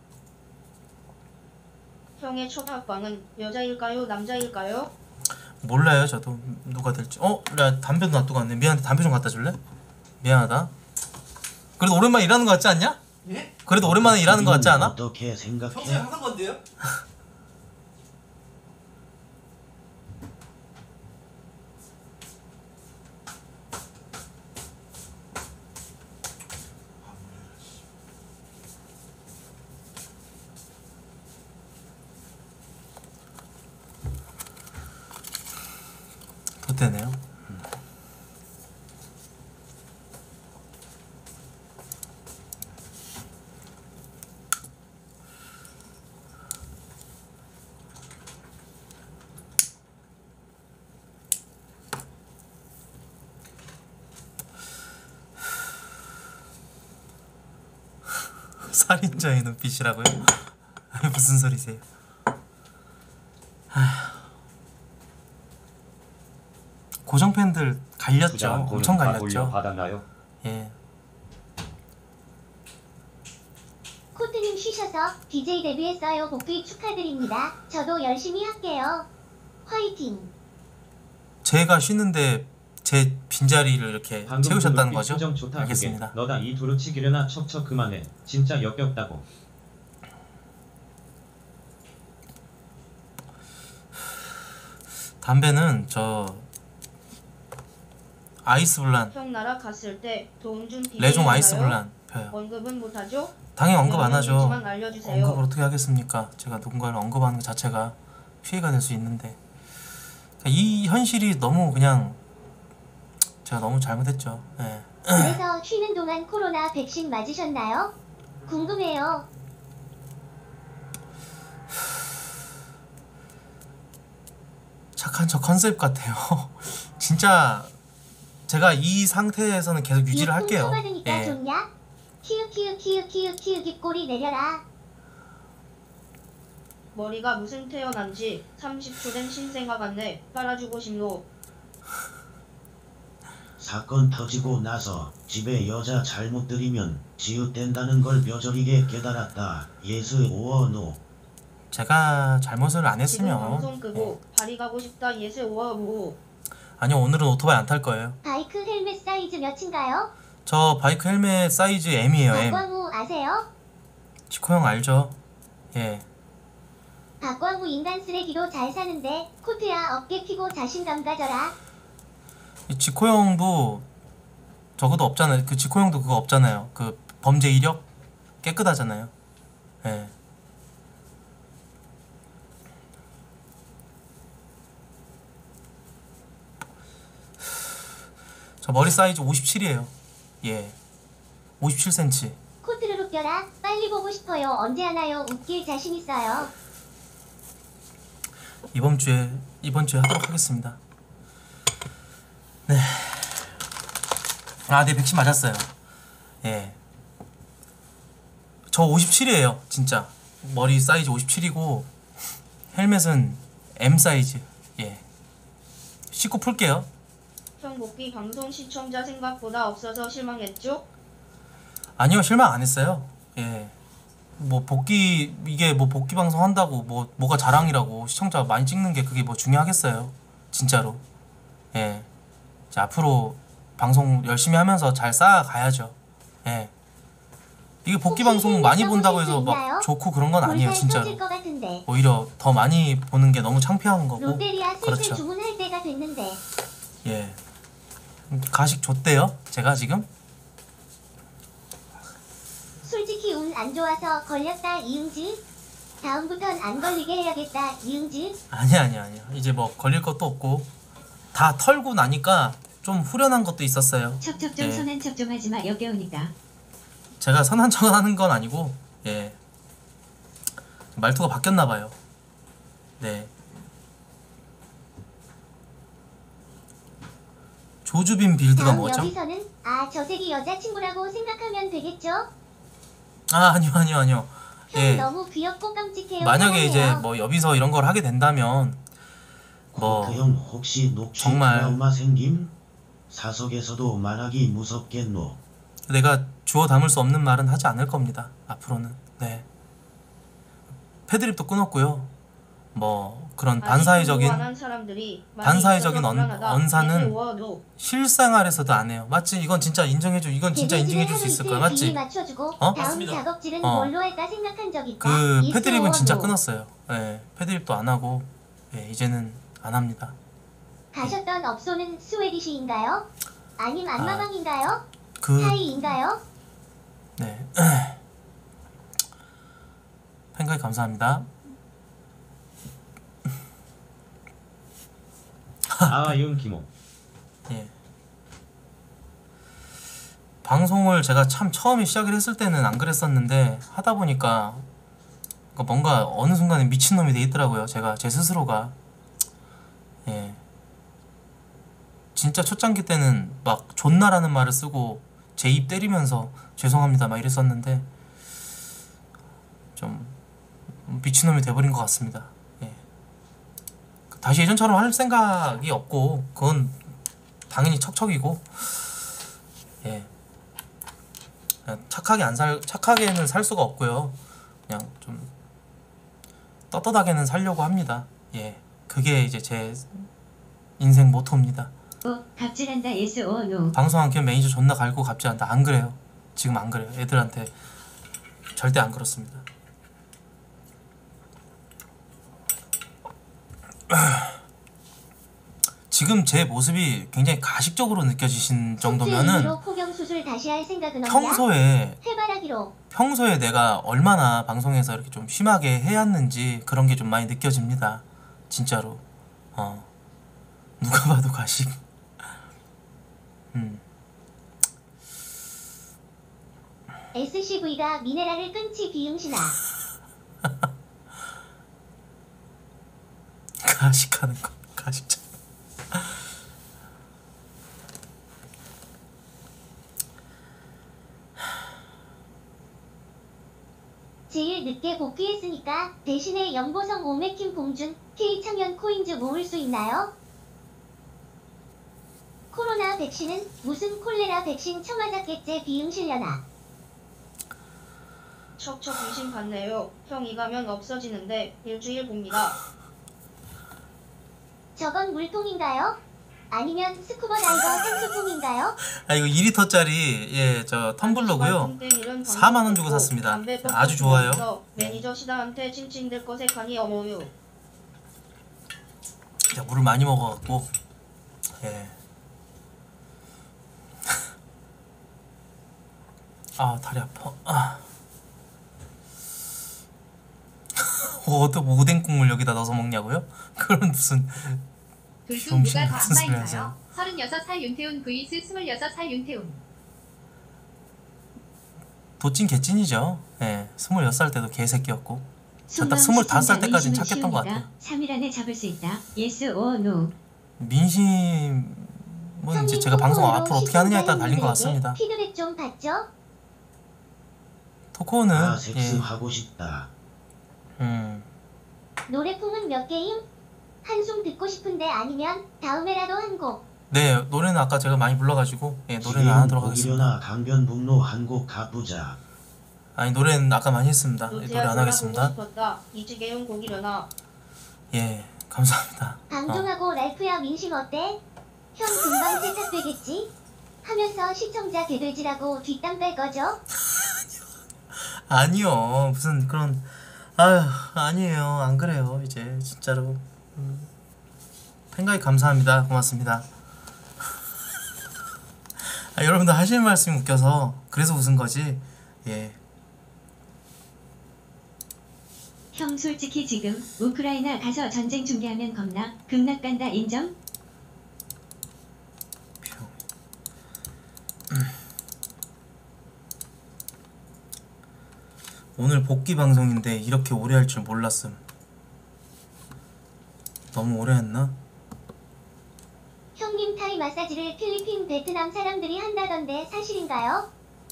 형의 첫 합방은 여자일까요? 남자일까요? 몰라요 저도 누가 될지. 어? 야 담배도 놔두고 왔네. 미안한데 담배 좀 갖다 줄래? 미안하다. 그래도 오랜만에 일하는 거 같지 않냐? 예? 그래도 오랜만에 일하는 거 같지 않아? 어떻게 평소에 생각해? 항상 건데요? 덧대네요. 살인자의 눈빛이라고요? 무슨 소리세요? 고정 팬들 갈렸죠. 투자한 돈은 엄청 다 갈렸죠. 돌려받았나요? 예. 코트님 쉬셔서 디제이 데뷔했어요. 복귀 축하드립니다. 저도 열심히 할게요. 화이팅. 제가 쉬는데 제 빈자리를 이렇게 방금 채우셨다는 그 거죠? 표정 좋다. 알겠습니다. 그게. 너다 이 두루치기려나 척척 그만해. 진짜 역겹다고. 담배는 저 아이스블란, 형 나라 갔을 때 도움준 디제이 레종 아이스블란 펴요. 언급은 못하죠? 당연히 언급 안 하죠. 영상이지만 알려주세요. 언급을 어떻게 하겠습니까? 제가 누군가를 언급하는 것 자체가 피해가 될 수 있는데 이 현실이 너무 그냥 제가 너무 잘못했죠. 예. 그래서 쉬는 동안 코로나 백신 맞으셨나요? 궁금해요. 착한 척 컨셉 같아요. 진짜 제가 이 상태에서는 계속 유지를 할게요. 받으니까 예. 좋냐? 키읔 키읔 키읔 키읔 키읔이 꼬리 내려라. 머리가 무슨 태어난지 삼십 초 된 신생아 같네. 빨아주고 싶노. 사건 터지고 나서 집에 여자 잘못 들이면 지읒된다는 걸 뼈저리게 깨달았다. 예스 오어 노. 제가 잘못을 안 지금 했으면 방송 끄고 예. 파리 가고 싶다. 예스 오어 오. 아니요, 오늘은 오토바이 안 탈 거예요. 바이크 헬멧 사이즈 몇인가요? 저 바이크 헬멧 사이즈 M이에요. M. 박광우 아세요? 지코 형 알죠? 예. 박광우 인간 쓰레기로 잘 사는데 코트야 어깨 피고 자신감 가져라. 이 지코 형도 저것도 없잖아요. 그 지코 형도 그거 없잖아요. 그 범죄 이력 깨끗하잖아요. 예. 저 머리 사이즈 오십칠이에요. 예. 오십칠 센티미터. 코트를 웃겨라. 빨리 보고 싶어요. 언제 하나요? 웃길 자신 있어요. 이번 주에 이번 주에 하도록 하겠습니다. 네. 아, 네, 백신 맞았어요. 예. 저 오십칠이에요, 진짜. 머리 사이즈 오십칠이고 헬멧은 M 사이즈. 예. 씻고 풀게요. 형 복귀 방송 시청자 생각보다 없어서 실망했죠? 아니요, 실망 안 했어요. 예. 뭐 복귀 이게 뭐 복귀 방송 한다고 뭐 뭐가 자랑이라고 시청자 많이 찍는 게 그게 뭐 중요하겠어요. 진짜로. 예. 자, 앞으로 방송 열심히 하면서 잘 쌓아가야죠. 예. 이게 복귀 방송 많이 본다고 해서 막 좋고 그런 건 아니에요, 진짜로. 것 같은데. 오히려 더 많이 보는 게 너무 창피한 거고. 롯데리아 슬슬 그렇죠. 주문할 때가 됐는데. 예. 가식 줬대요, 제가 지금. 솔직히 운 안 좋아서 걸렸다 이응지. 다음부턴 안 걸리게 해야겠다 이응지. 아니야, 아니야, 아니야. 이제 뭐 걸릴 것도 없고 다 털고 나니까 좀 후련한 것도 있었어요. 척척 좀 예. 선한 척 좀 하지 마. 역겨우니까. 제가 선한 척을 하는 건 아니고, 예. 말투가 바뀌었나 봐요. 네. 조주빈 빌드가 다음 뭐죠? 여기서는 아 저색이 여자친구라고 생각하면 되겠죠? 아, 아니요, 아니요, 아니요. 형 예. 너무 귀엽고 깜찍해요. 만약에 이제 사랑해요. 뭐 여기서 이런 걸 하게 된다면 뭐 코트 형 혹시 녹취 정말- 트라우마 생김? 사석에서도 말하기 무섭겠노. 내가 주워 담을 수 없는 말은 하지 않을 겁니다. 앞으로는. 네. 패드립도 끊었고요. 뭐 그런 반사회적인 무한한 사람들이 많이 반사회적인 있어서 언- 불안하다. 언사는 예스 오어 노. 실생활에서도 안 해요. 맞지? 이건 진짜 인정해줘. 이건 진짜 개그집에 인정해줄 수 하루 있을 이틀 거야. 맞지? 비위 맞춰주고 어? 다음 맞습니다. 작업질은 어. 뭘로 할까 생각한 적 있다. 그 이스 패드립은 오어 진짜 노. 끊었어요. 예. 패드립도 안 하고 예, 이제는 안 합니다. 가셨던 업소는 스웨디시인가요? 아님 아. 안마방인가요? 그 타이인가요? 네. 팬가이 감사합니다. 아윤 기모. 예. 방송을 제가 참 처음에 시작을 했을 때는 안 그랬었는데 하다 보니까 그러니까 뭔가 어느 순간에 미친놈이 돼 있더라고요. 제가 제 스스로가. 예. 진짜 초창기 때는 막 존나라는 말을 쓰고 제 입 때리면서 죄송합니다 막 이랬었는데 좀 미친놈이 돼버린 것 같습니다. 예. 다시 예전처럼 할 생각이 없고 그건 당연히 척척이고 예 그냥 착하게 안 살 착하게는 살 수가 없고요. 그냥 좀 떳떳하게는 살려고 합니다. 예 그게 이제 제 인생 모토입니다. 어, 갑질한다. yes or no. 방송 안 켜면 매니저 존나 갈고 갑질한다. 안 그래요. 지금 안 그래요. 애들한테 절대 안 그렇습니다. 지금 제 모습이 굉장히 가식적으로 느껴지신 정도면은 로 포경 수술 다시 할 생각은 없냐? 평소에 해바라기로. 평소에 내가 얼마나 방송에서 이렇게 좀 심하게 해왔는지 그런 게 좀 많이 느껴집니다. 진짜로. 어 누가 봐도 가식. 음 에스씨브이가 미네랄을 끊지 비응신아. 가식하는 거 가식자. 제일 늦게 복귀했으니까 대신에 연보성 오메킴 봉준 K창현 코인즈 모을 수 있나요? 코로나 백신은 무슨 콜레라 백신 처맞았겠제 비응실려나. 척척 귀신 같네요. 형 이 가면 없어지는데 일주일 봅니다. 저건 물통인가요? 아니면 스쿠버 다이버 산소통인가요? 아 이거 이 리터짜리 예 저 텀블러고요. 사만 원 주고 샀습니다. 아주 좋아요. 매니저 시다한테 칭칭댈 것에 가니 어머유. 자 물을 많이 먹어갖고 예. 아 다리 아파. 아. 어떤 오뎅 국물 여기다 넣어서 먹냐고요? 그런 무슨 둘중 누가 더 무슨 소리 악마인가요? 하세요? 서른여섯 살 윤태훈 vs 스물여섯 살 윤태훈. 도찐 개찐이죠. 예, 스물여섯 살 때도 개새끼였고 딱 스물다섯 살 때까지는 착했던 것 같아요. 삼 일 안에 잡을 수 있다. yes or no. 민심은 이제 제가 방송 앞으로 어떻게 하느냐에 따라 달린 것 같습니다. 피드백 좀 받죠? 토코는 아 섹스 예, 하고 싶다. 음, 노래풍은 몇 개임? 한숨 듣고 싶은데 아니면 다음에라도 한 곡. 네 노래는 아까 제가 많이 불러가지고 예, 노래는 안 하도록 하겠습니다. 고기려나 강변북로 한 곡 가부자. 아니 노래는 아까 많이 했습니다. 예, 노래 안 하겠습니다. 싶었다. 이지개용 고기려나. 예 감사합니다. 어. 방종하고 랄프야 민심 어때? 형 금방 세탁되겠지? 하면서 시청자 개돼지라고 뒷담 뺄 거죠? 아니요 무슨 그런 아유 아니에요 안 그래요 이제 진짜로 음, 생각이 감사합니다 고맙습니다. 아, 여러분들 하시는 말씀이 웃겨서 그래서 웃은 거지. 예 형 솔직히 지금 우크라이나 가서 전쟁 중계하면 겁나 극락 간다 인정? 오늘 복귀 방송인데 이렇게 오래 할 줄 몰랐음. 너무 오래 했나? 형님 타이 마사지를 필리핀 베트남 사람들이 한다던데 사실인가요?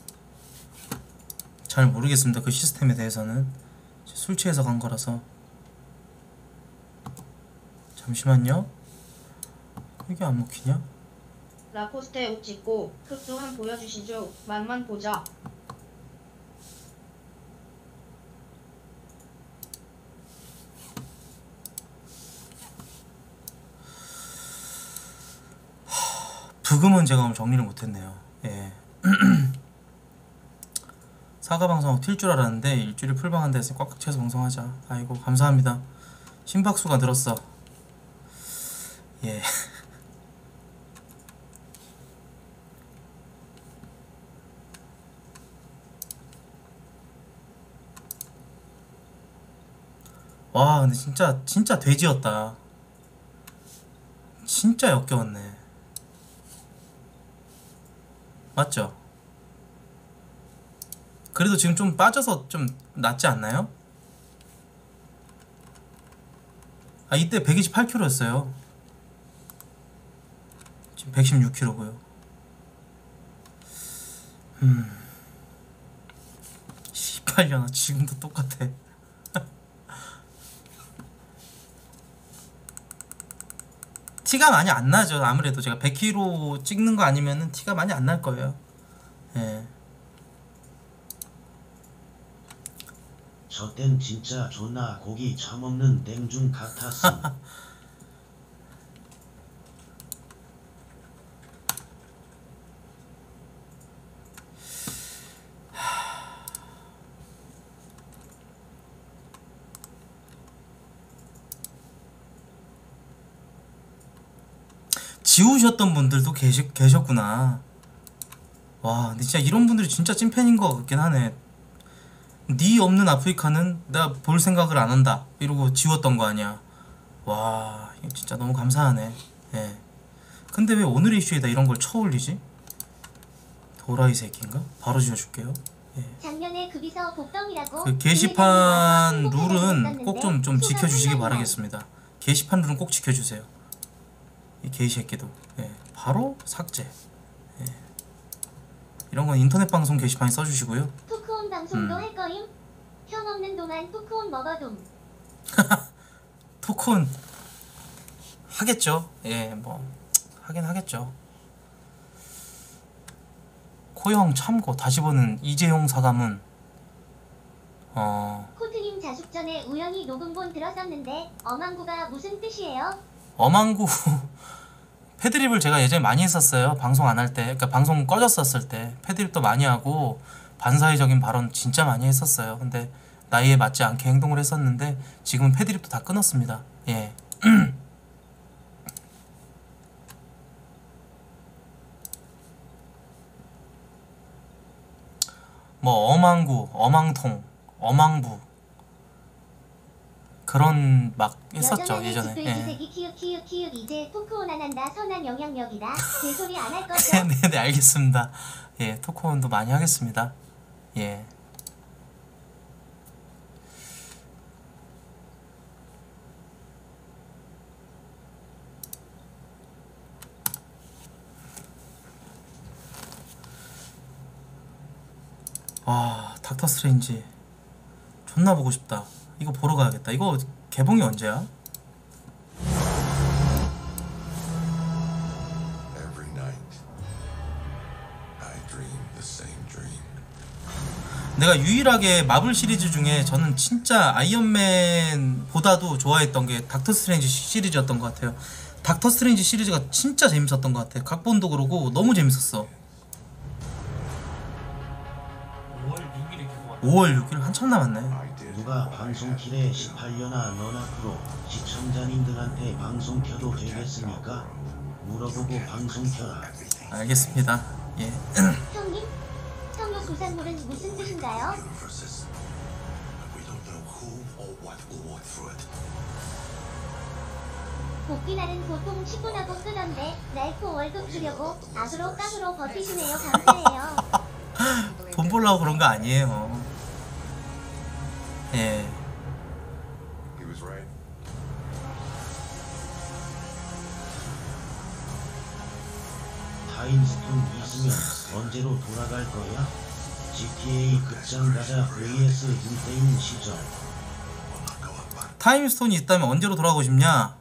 잘 모르겠습니다 그 시스템에 대해서는. 술 취해서 간 거라서. 잠시만요. 이게 안 먹히냐? 라코스테 옷 찍고 흑도 한 보여주시죠. 맛만 보자. 부금은 제가 오늘 정리를 못했네요. 예. 사과 방송하고 튈 줄 알았는데 일주일에 풀방한 데서 꽉꽉 채워서 방송하자. 아이고 감사합니다. 심박수가 늘었어. 예. 와 근데 진짜 진짜 돼지였다. 진짜 역겨웠네. 맞죠? 그래도 지금 좀 빠져서 좀 낫지 않나요? 아 이때 백이십팔 킬로그램였어요 지금 백십육 킬로그램고요 음 씨발려나 지금도 똑같아. 티가 많이 안 나죠. 아무래도 제가 백 킬로그램 찍는 거 아니면은 티가 많이 안 날 거예요. 예. 저땐 진짜 존나 고기 처먹는 땡중 같았음. 지우셨던 분들도 계시, 계셨구나. 와, 근데 진짜 이런 분들이 진짜 찐팬인 것 같긴 하네. 네 없는 아프리카는 내가 볼 생각을 안 한다 이러고 지웠던 거 아니야. 와, 이거 진짜 너무 감사하네. 예. 근데 왜 오늘의 이슈에다 이런 걸 쳐올리지? 도라이 새끼인가? 바로 지워줄게요. 예. 작년에 급이서 복덩이라고 그 게시판 룰은 꼭 좀 좀 지켜주시기 바라겠습니다. 게시판 룰은 꼭 지켜주세요. 이 게이 새끼도. 예. 바로 삭제. 예. 이런 건 인터넷 방송 게시판에 써주시고요. 토크온 방송도 음. 할 거임? 형 없는 동안 토크온 먹어둠. 토크온 하겠죠. 예, 뭐 하긴 하겠죠. 코형 참고 다시 보는 이재용 사감은 어 코트님 자숙 전에 우연히 녹음본 들었었는데 어망구가 무슨 뜻이에요? 어망구 패드립을 제가 예전에 많이 했었어요. 방송 안 할 때, 그러니까 방송 꺼졌었을 때 패드립도 많이 하고 반사회적인 발언 진짜 많이 했었어요. 근데 나이에 맞지 않게 행동을 했었는데 지금은 패드립도 다 끊었습니다. 예. 뭐 어망구, 어망통, 어망부 그런 막 했었죠 예전에. 예. 돼지새끼 키읔 키읔 키읔 이제 토크온 안 한다. 선한 영향력이다. 개소리 안 할 거죠? 네네 알겠습니다. 예, 토크온도 많이 하겠습니다. 예. 와, 닥터 스트레인지 존나 보고 싶다. 이거 보러 가야겠다. 이거 개봉이 언제야? Every night, I dream the same dream. 내가 유일하게 마블 시리즈 중에 저는 진짜 아이언맨보다도 좋아했던 게 닥터 스트레인지 시리즈였던 것 같아요. 닥터 스트레인지 시리즈가 진짜 재밌었던 것 같아. 각본도 그러고 너무 재밌었어. 오월 육일에 개봉한. 오월 육일 한참 남았네. 누가 방송 키래 십팔 년아 넌 앞으로 시청자님들한테 방송 켜도 되겠습니까? 물어보고 방송 켜라. 알겠습니다. 예. 형님? 성로 부산물은 무슨 뜻인가요? Universes. We don't know who or what will walk through it. 복귀날은 보통 십 분 하고 끄던데 랄프 월급 주려고 악으로 깡으로 버티시네요. 감사해요. 돈 벌려고 그런 거 아니에요. 예. He was right. 타임스톤 있으면 언제로 돌아갈 거야? 지티에이 극장 가자 vs 윤태인 시절. 타임스톤이 있다면 언제로 돌아가고 싶냐?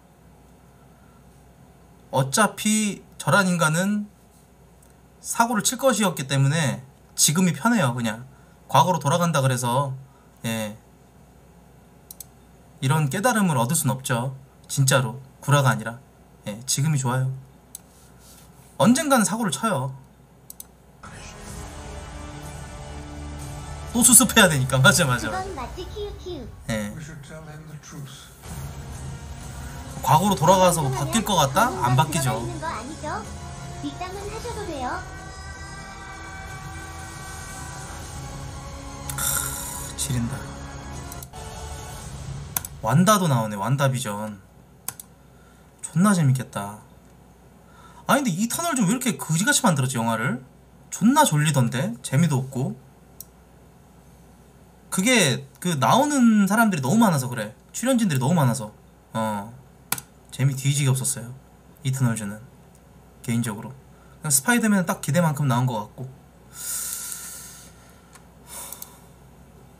어차피 저란 인간은 사고를 칠 것이었기 때문에 지금이 편해요. 그냥 과거로 돌아간다 그래서 예 이런 깨달음을 얻을 순 없죠. 진짜로 구라가 아니라 예 지금이 좋아요. 언젠가는 사고를 쳐요. 또 수습해야 되니까. 맞아 맞아. 그건 맞지 키읔 키읔. 예. We should tell him the truth. 과거로 돌아가서 뭐 바뀔 것 같다? 안 들어가 바뀌죠. 있는 거 아니죠? 뒷담은 하셔도 돼요. 지린다. 완다도 나오네. 완다 비전 존나 재밌겠다. 아니 근데 이터널 좀 왜 이렇게 그지같이 만들었지 영화를? 존나 졸리던데 재미도 없고. 그게 그 나오는 사람들이 너무 많아서 그래. 출연진들이 너무 많아서 어 재미 뒤지게 없었어요 이터널즈는. 개인적으로 그냥 스파이더맨은 딱 기대만큼 나온 것 같고.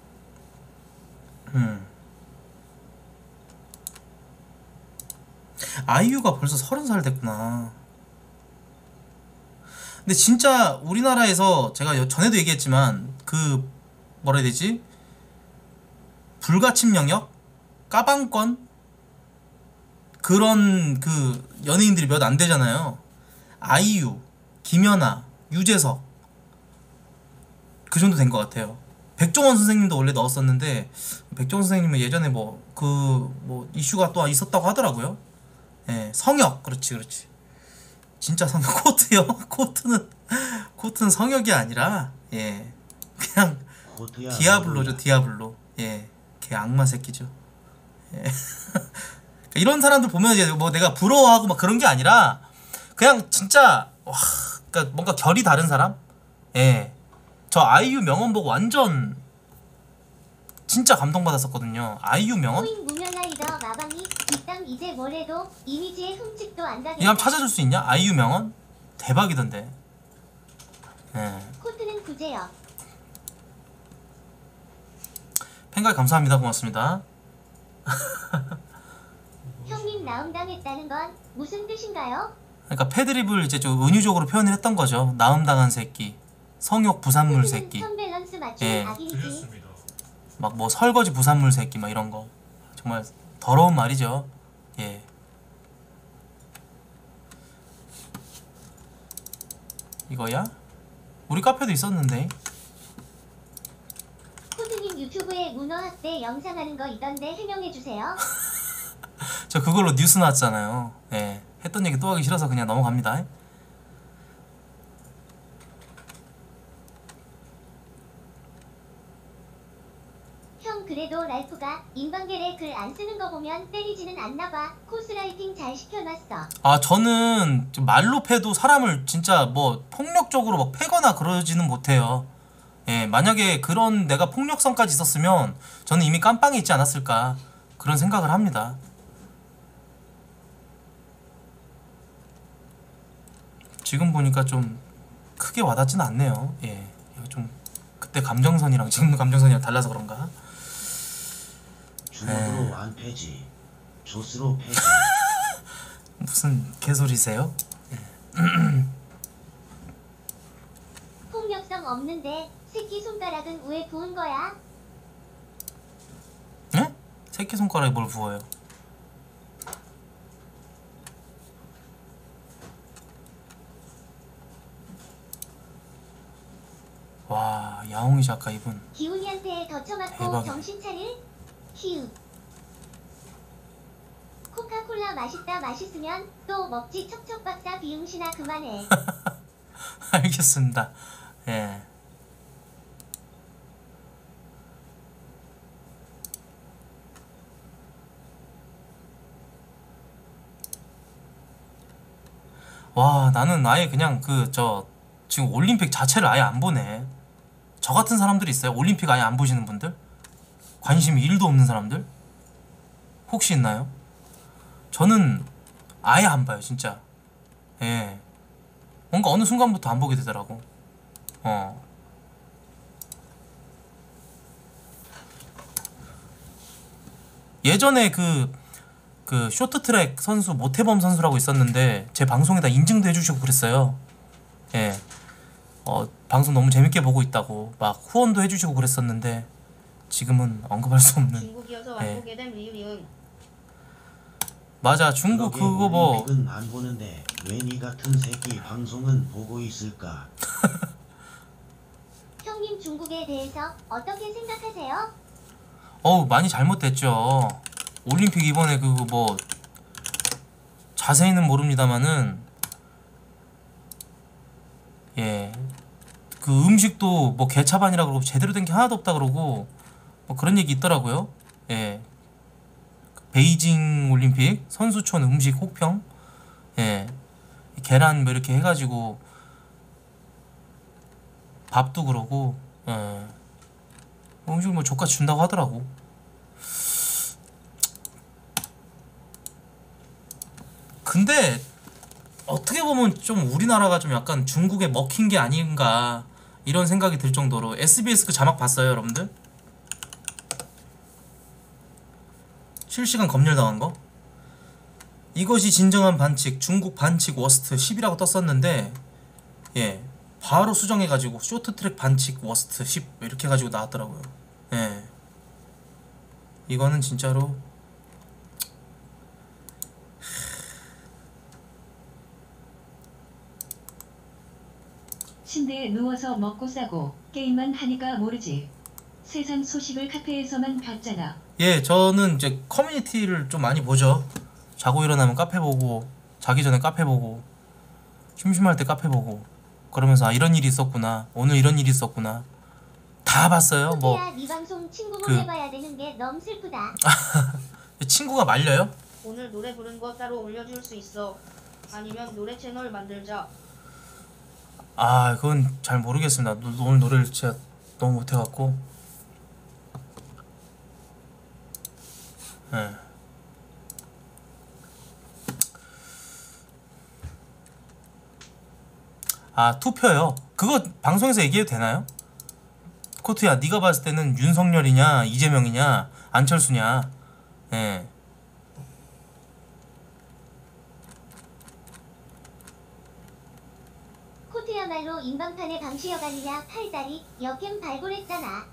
음 아이유가 벌써 서른 살 됐구나. 근데 진짜 우리나라에서 제가 여- 전에도 얘기했지만 그 뭐라 해야 되지? 불가침 영역? 까방권? 그런 그 연예인들이 몇 안 되잖아요. 아이유, 김연아, 유재석 그 정도 된 것 같아요. 백종원 선생님도 원래 넣었었는데 백종원 선생님은 예전에 뭐 그 뭐 이슈가 또 있었다고 하더라고요. 예, 성역. 그렇지 그렇지. 진짜 성역. 코트요? 코트는 코트는 성역이 아니라 예 그냥 코트야 디아블로죠. 디아블로. 예, 걔 악마 새끼죠. 예. 이런 사람들 보면 이제 뭐 내가 부러워하고 막 그런 게 아니라 그냥 진짜 와, 그러니까 뭔가 결이 다른 사람. 예, 저 아이유 명언 보고 완전 진짜 감동받았었거든요. 아이유 명언? 코인 무면라이더 마방이 뒷담 이제 뭐래도 이미지에 흠집도 안 가겠다. 이거 한번 찾아줄 수 있냐? 아이유 명언? 대박이던데. 예. 코트는 구제요. 팬가입 감사합니다. 고맙습니다. 형님 나음당했다는 건 무슨 뜻인가요? 그러니까 패드립을 이제 좀 은유적으로 표현을 했던 거죠. 나음당한 새끼, 성욕 부산물 코트는 새끼, 선 밸런스 맞춘 예. 악인지. 들렸습니다. 막 뭐 설거지 부산물 새끼 막 이런 거 정말 더러운 말이죠. 예. 이거야? 우리 카페도 있었는데. 코트님 유튜브에 문어학대 영상 하는 거 있던데 해명해주세요. 저 그걸로 뉴스 나왔잖아요. 예. 했던 얘기 또 하기 싫어서 그냥 넘어갑니다. 형 그래도 랄프가 인방겔에 글 안 쓰는 거 보면 때리지는 않나봐. 코스라이팅 잘 시켜놨어. 아, 저는 좀 말로 패도 사람을 진짜 뭐 폭력적으로 막 패거나 그러지는 못해요. 예, 만약에 그런 내가 폭력성까지 있었으면 저는 이미 깜빵에 있지 않았을까 그런 생각을 합니다. 지금 보니까 좀 크게 와닿지는 않네요. 예, 이거 좀 그때 감정선이랑 지금 감정선이랑 달라서 그런가? 주먹으로 에. 안 패지. 조스로 패지. 무슨 개소리세요? 폭력성 없는데 새끼 손가락은 왜 부은 거야? 예? 새끼손가락에 뭘 부어요? 와, 야옹이 작가 이분 기훈이한테 더 쳐맞고 대박이네. 정신 차릴? 히읗. 코카콜라 맛있다 맛있으면 또 먹지 척척박사 비응신아 그만해. 알겠습니다. 예. 와, 나는 아예 그냥 그 저 지금 올림픽 자체를 아예 안 보네. 저 같은 사람들이 있어요? 올림픽 아예 안 보시는 분들? 관심이 일도 없는 사람들? 혹시 있나요? 저는 아예 안 봐요, 진짜. 예. 뭔가 어느 순간부터 안 보게 되더라고. 어. 예전에 그, 그 쇼트트랙 선수 모태범 선수라고 있었는데 제 방송에다 인증도 해주시고 그랬어요. 예. 어, 방송 너무 재밌게 보고 있다고 막 후원도 해주시고 그랬었는데 지금은 언급할 수 없는. 중국이어서 예. 안 보게 된 리을이은. 맞아, 중국 그러게 그거 뭐 올림픽은 안 보는데 왜 니 같은 새끼 방송은 보고 있을까? 형님 중국에 대해서 어떻게 생각하세요? 어우, 많이 잘못됐죠. 올림픽 이번에 그거 뭐 자세히는 모릅니다만은 예, 그 음식도 뭐 개차반이라 그러고 제대로 된 게 하나도 없다 그러고 뭐 그런 얘기 있더라고요. 예, 베이징 올림픽 선수촌 음식 혹평, 예, 계란 뭐 이렇게 해가지고 밥도 그러고, 예, 음식 뭐 족같이 준다고 하더라고. 근데 어떻게 보면 좀 우리나라가 좀 약간 중국에 먹힌 게 아닌가 이런 생각이 들 정도로. 에스비에스 그 자막 봤어요, 여러분들? 실시간 검열당한 거? 이것이 진정한 반칙, 중국 반칙 워스트 십이라고 떴었는데, 예, 바로 수정해가지고 쇼트트랙 반칙 워스트 십 이렇게 해가지고 나왔더라고요. 예, 이거는 진짜로 침대에 누워서 먹고 싸고 게임만 하니까 모르지. 세상 소식을 카페에서만 봤잖아. 예, 저는 이제 커뮤니티를 좀 많이 보죠. 자고 일어나면 카페 보고, 자기 전에 카페 보고, 심심할 때 카페 보고, 그러면서 아 이런 일이 있었구나, 오늘 이런 일이 있었구나, 다 봤어요. 뭐 코트야, 네 방송 친구 그- 보내봐야 되는 게 너무 슬프다. 친구가 말려요? 오늘 노래 부른 거 따로 올려줄 수 있어. 아니면 노래 채널 만들자. 아 그건 잘 모르겠습니다. 노- 오늘 노래를 진짜 너무 못해갖고. 예. 아 투표요? 그거 방송에서 얘기해도 되나요? 코트야, 네가 봤을 때는 윤석열이냐 이재명이냐 안철수냐? 예. 코트야말로 인방판의 방시여간이냐 팔다리 역캠 발굴했잖아.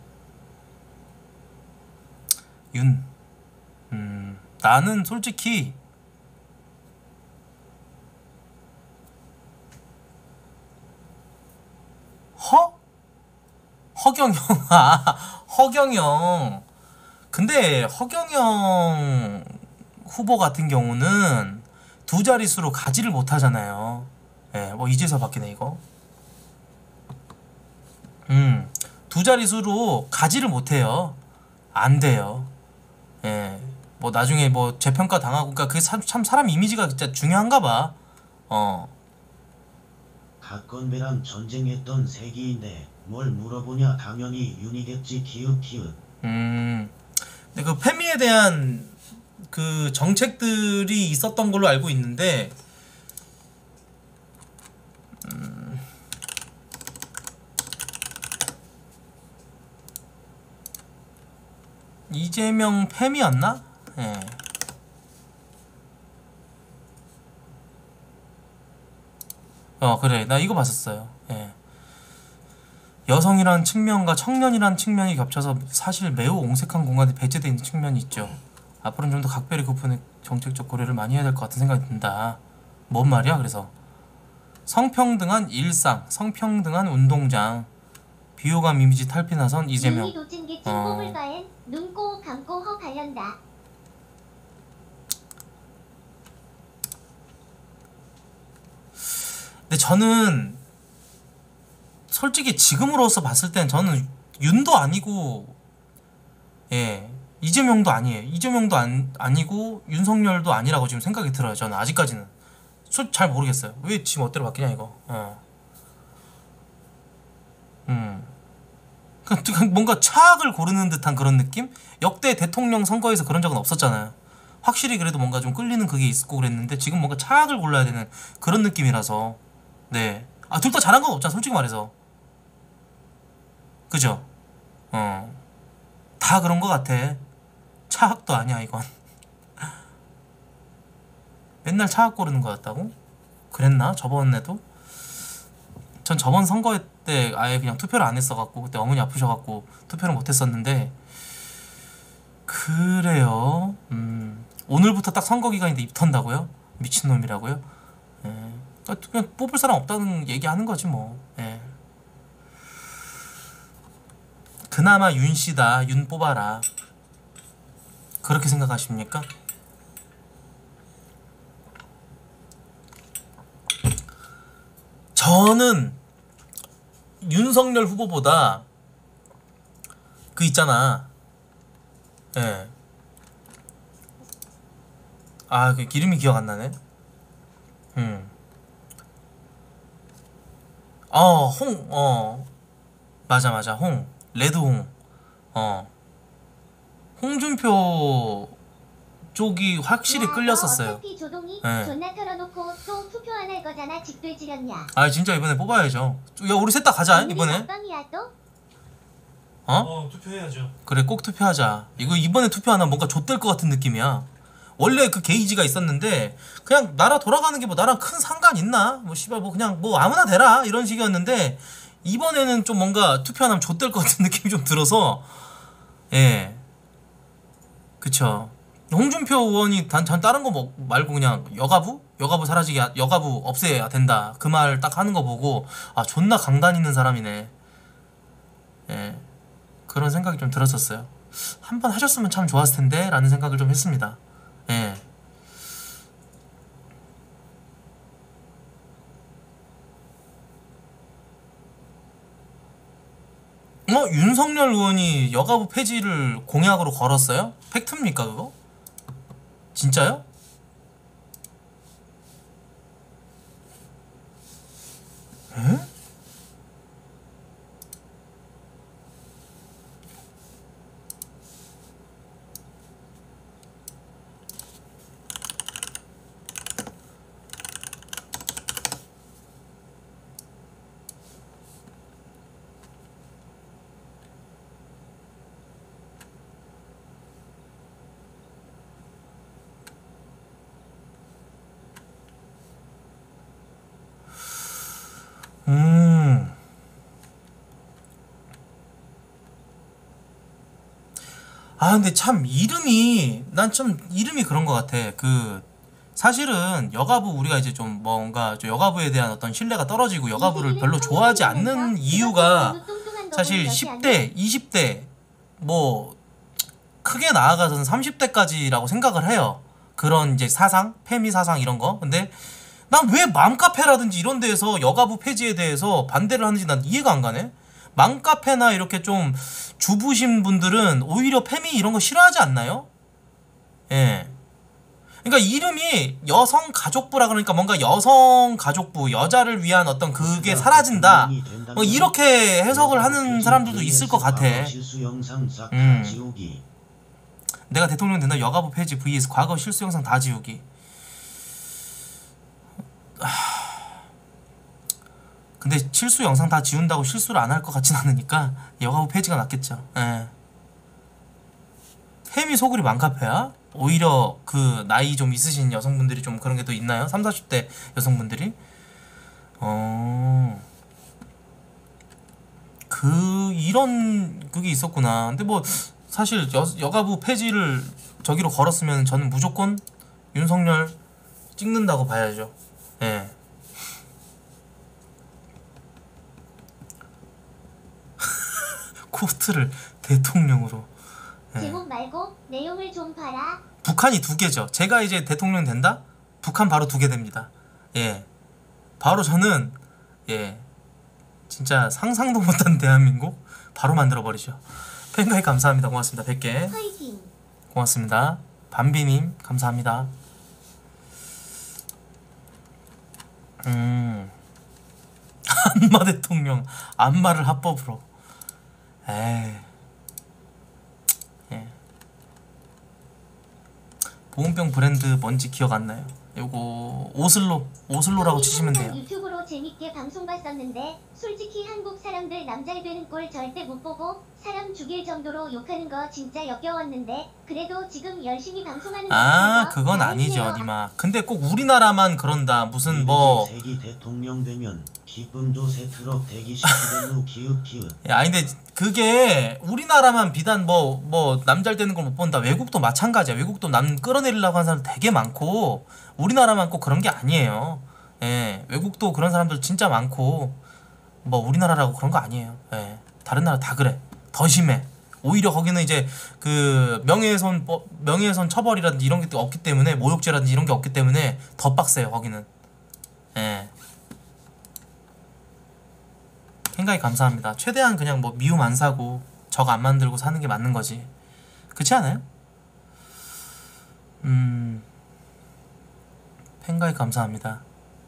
윤. 음, 나는 솔직히 허? 허경영. 아, 허경영. 근데 허경영 후보 같은 경우는 두 자릿수로 가지를 못하잖아요. 예, 뭐 이제서 바뀌네 이거. 음, 두 자릿수로 가지를 못해요. 안 돼요. 예, 뭐 나중에 뭐 재평가 당하고, 그러니까 그게 참, 참 사람 이미지가 진짜 중요한가 봐. 어. 갓건배랑 전쟁했던 세기인데 뭘 물어보냐 당연히 윤이겠지 키읔 키읔. 음. 근데 그 페미에 대한 그 정책들이 있었던 걸로 알고 있는데, 음. 이재명 페미였나? 예. 어 그래, 나 이거 봤었어요. 예. 여성이란 측면과 청년이란 측면이 겹쳐서 사실 매우 옹색한 공간에 배제되어 있는 측면이 있죠. 앞으로는 좀 더 각별히 그 부분에 정책적 고려를 많이 해야 될 것 같은 생각이 든다. 뭔 말이야? 그래서 성평등한 일상, 성평등한 운동장, 비호감 이미지 탈피 나선 이재명. 눈이 도찐개찐 어. 뽑을 바엔 눈 꼭 감고 허 가련다. 근데 저는 솔직히 지금으로서 봤을 땐 저는 윤도 아니고, 예, 이재명도 아니에요. 이재명도 안, 아니고 윤석열도 아니라고 지금 생각이 들어요. 저는 아직까지는 솔 잘 모르겠어요. 왜 지 멋대로 바뀌냐 이거. 어. 음. 그 뭔가 차악을 고르는 듯한 그런 느낌? 역대 대통령 선거에서 그런 적은 없었잖아요. 확실히 그래도 뭔가 좀 끌리는 그게 있고 그랬는데, 지금 뭔가 차악을 골라야 되는 그런 느낌이라서. 네. 아, 둘 다 잘한 건 없잖아, 솔직히 말해서. 그죠? 어. 다 그런 거 같아. 차악도 아니야, 이건. 맨날 차악 고르는 거 같다고? 그랬나? 저번에도? 전 저번 선거 때 아예 그냥 투표를 안 했어갖고, 그때 어머니 아프셔갖고 투표를 못 했었는데, 그래요. 음. 오늘부터 딱 선거 기간인데 입 턴다고요? 미친놈이라고요? 예. 그냥 뽑을 사람 없다는 얘기하는 거지 뭐. 예. 그나마 윤씨다, 윤 뽑아라, 그렇게 생각하십니까? 저는 윤석열 후보보다 그 있잖아, 예. 아, 그 기름이 기억 안 나네. 음. 어, 홍, 어, 맞아, 맞아, 홍, 레드홍, 어, 홍준표 쪽이 확실히 야, 너 끌렸었어요. 어차피 조동이 네. 존나 털어놓고 또 투표 안 할 거잖아. 직들지렸냐. 아, 진짜 이번에 뽑아야죠. 야, 우리 셋 다 가자, 이번에. 빵이야 또? 어? 어 투표해야죠. 그래, 꼭 투표하자. 이거 이번에 투표 안 하면 뭔가 좆될 것 같은 느낌이야. 원래 그 게이지가 있었는데 그냥 나라 돌아가는 게 뭐 나랑 큰 상관 있나? 뭐 씨발 뭐 그냥 뭐 아무나 되라 이런 식이었는데 이번에는 좀 뭔가 투표 안 하면 좆될 것 같은 느낌이 좀 들어서 예 그쵸. 홍준표 의원이 단, 단 다른 거 뭐, 말고 그냥 여가부? 여가부 사라지게 하- 여가부 없애야 된다 그 말 딱 하는 거 보고 아 존나 강단 있는 사람이네. 예 그런 생각이 좀 들었었어요. 한번 하셨으면 참 좋았을 텐데 라는 생각을 좀 했습니다. 예. 어? 윤석열 의원이 여가부 폐지를 공약으로 걸었어요? 팩트입니까 그거? 진짜요? 에? 음. 아 근데 참 이름이 난 좀 이름이 그런 것 같아. 그 사실은 여가부 우리가 이제 좀 뭔가 좀 여가부에 대한 어떤 신뢰가 떨어지고 여가부를 별로 좋아하지 않는 이유가 사실 십 대, 이십 대 뭐 크게 나아가서는 삼십 대까지라고 생각을 해요. 그런 이제 사상, 페미 사상 이런 거. 근데 난 왜 맘카페라든지 이런 데에서 여가부 폐지에 대해서 반대를 하는지 난 이해가 안 가네. 맘카페나 이렇게 좀 주부신 분들은 오히려 페미 이런 거 싫어하지 않나요? 예. 그러니까 이름이 여성가족부라 그러니까 뭔가 여성가족부, 여자를 위한 어떤 그게 사라진다. 뭐 이렇게 해석을 하는 사람들도 있을 것 같아. 실수 영상 싹 다 음. 지우기. 내가 대통령 된다 여가부 폐지 vs 과거 실수 영상 다 지우기. 근데 실수 영상 다 지운다고 실수를 안 할 것 같진 않으니까 여가부 폐지가 낫겠죠. 예. 햄이 소굴이 맘카페야? 오히려 그 나이 좀 있으신 여성분들이 좀 그런 게 또 있나요? 삼, 사십 대 여성분들이? 어... 그 이런 그게 있었구나. 근데 뭐 사실 여, 여가부 폐지를 저기로 걸었으면 저는 무조건 윤석열 찍는다고 봐야죠. 예. 코스트를 대통령으로. 예. 제목 말고 내용을 좀 봐라. 북한이 두 개죠. 제가 이제 대통령 된다? 북한 바로 두 개 됩니다. 예. 바로 저는 예. 진짜 상상도 못한 대한민국 바로 만들어 버리죠. 팬가입 감사합니다. 고맙습니다. 백 개. 파이팅. 고맙습니다. 밤비님 감사합니다. 음. 안마 대통령 안마를 합법으로. 에이. 예. 보온병 브랜드 뭔지 기억 안 나요. 요거 오슬로 오슬로라고 치시면 돼요. 유튜브로 재밌게 방송 봤었는데 솔직히 한국 사람들 남잘 되는 꼴 절대 못 보고 사람 죽일 정도로 욕하는 거 진짜 역겨웠는데 그래도 지금 열심히 방송하는 거 아 보면서 그건 아니죠 잘했네요. 니마. 근데 꼭 우리나라만 그런다. 무슨 뭐 세기 대통령 되면 기쁨도 새 트럭 대기시키는 후 기웃 기웃. 야, 아니 근데 그게 우리나라만 비단 뭐 뭐 남잘 되는 걸 못 본다. 외국도 마찬가지야. 외국도 남 끌어내리려고 하는 사람 되게 많고 우리나라만 꼭 그런 게 아니에요. 예, 외국도 그런 사람들 진짜 많고 뭐 우리나라라고 그런 거 아니에요. 예, 다른 나라 다 그래. 더 심해. 오히려 거기는 이제 그 명예훼손 명예훼손 처벌이라든지 이런 게 없기 때문에 모욕죄라든지 이런 게 없기 때문에 더 빡세요 거기는. 예. 생각이 감사합니다. 최대한 그냥 뭐 미움 안 사고 적 안 만들고 사는 게 맞는 거지. 그렇지 않아요? 음. 팬가입 감사합니다.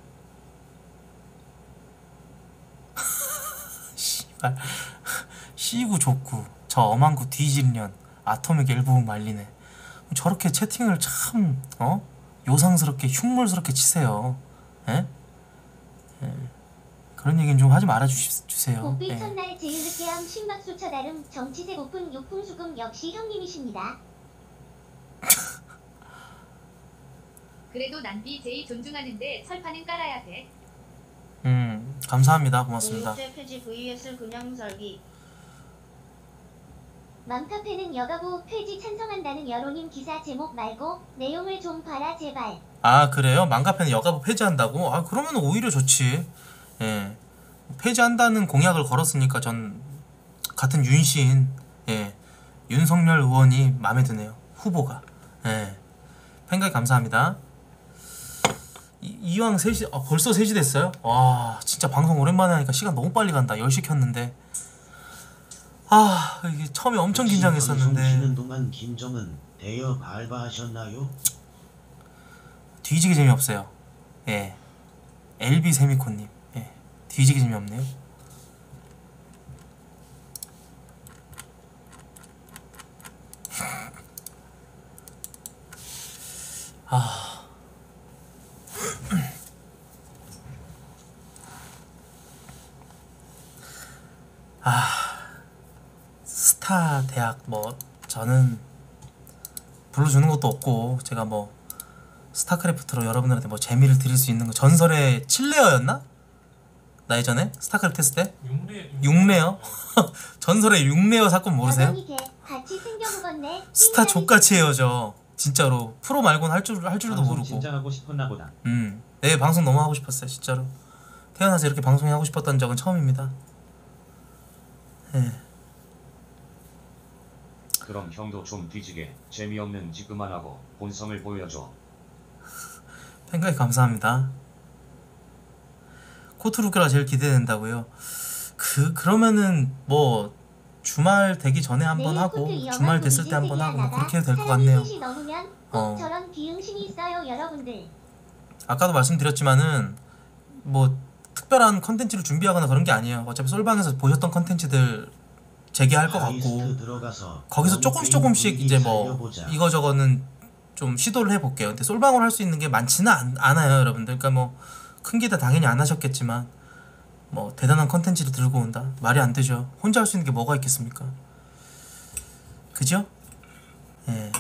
씨발. 씨구 족구 저 엄한구 뒤질년 아토믹 엘보우 말리네. 저렇게 채팅을 참 어? 요상스럽게 흉물스럽게 치세요. 에? 에. 그런 얘기는 좀 하지 말아주세요. 복비 예. 첫날 제일 늦게함 심박수 처다름 정치세 고픈 욕풍수금 역시 형님이십니다. 그래도 난 비제이 존중하는데 철판은 깔아야 돼. 음 감사합니다. 고맙습니다. 오육제 폐지 vs 그냥 살기. 맘카페는 여가부 폐지 찬성한다는 여론인 기사 제목 말고 내용을 좀 봐라 제발. 아 그래요? 맘카페는 여가부 폐지한다고? 아 그러면 오히려 좋지. 예, 폐지한다는 공약을 걸었으니까 전 같은 윤시인 예 윤석열 의원이 마음에 드네요. 후보가. 예, 팬가이 감사합니다. 이, 이왕 세 시, 아, 벌써 세 시 됐어요? 와 진짜 방송 오랜만에 하니까 시간 너무 빨리 간다. 열 시 켰는데 아 이게 처음에 엄청 방송 긴장했었는데 쉬는 동안 김정은 대여 알바하셨나요? 뒤지게 재미없어요. 예, 엘비 세미코님 예, 뒤지게 재미없네요. 아 아, 스타 대학 뭐 저는 불러주는 것도 없고 제가 뭐 스타크래프트로 여러분들한테 뭐 재미를 드릴 수 있는 거 전설의 칠 레어였나? 나 예전에 스타크래프트 했을 때 육 레어? 전설의 육 레어 사건 모르세요? 여전히 걔 같이 생겨먹었네. 스타 족같이 헤어져 진짜로. 프로 말고는 할 줄 할 줄도 방송 모르고. 진짜 하고 싶었나 보다. 음, 네 방송 너무 하고 싶었어요 진짜로. 태어나서 이렇게 방송이 하고 싶었던 적은 처음입니다. 예. 그럼 형도 좀 뒤지게 재미없는 짓 그만하고 본성을 보여줘. 팬가이 감사합니다. 코트루크가 제일 기대된다고요? 그 그러면은 뭐 주말 되기 전에 한번 하고 주말 됐을 때 한번 하고 뭐 그렇게 해도 될 것 같네요. 셋이 넘으면 어. 꼭 저런 비응신이 있어요 여러분들. 아까도 말씀드렸지만은 뭐 특별한 컨텐츠를 준비하거나 그런 게 아니에요. 어차피 솔방에서 보셨던 컨텐츠들 재개할 것 같고 들어가서 거기서 조금씩 조금씩 이제 뭐 살려보자. 이거저거는 좀 시도를 해볼게요. 근데 솔방으로 할 수 있는 게 많지는 않, 않아요 여러분들. 그러니까 뭐 큰 기대 당연히 안 하셨겠지만 뭐 대단한 컨텐츠를 들고 온다 말이 안 되죠. 혼자 할 수 있는 게 뭐가 있겠습니까? 그죠? 예.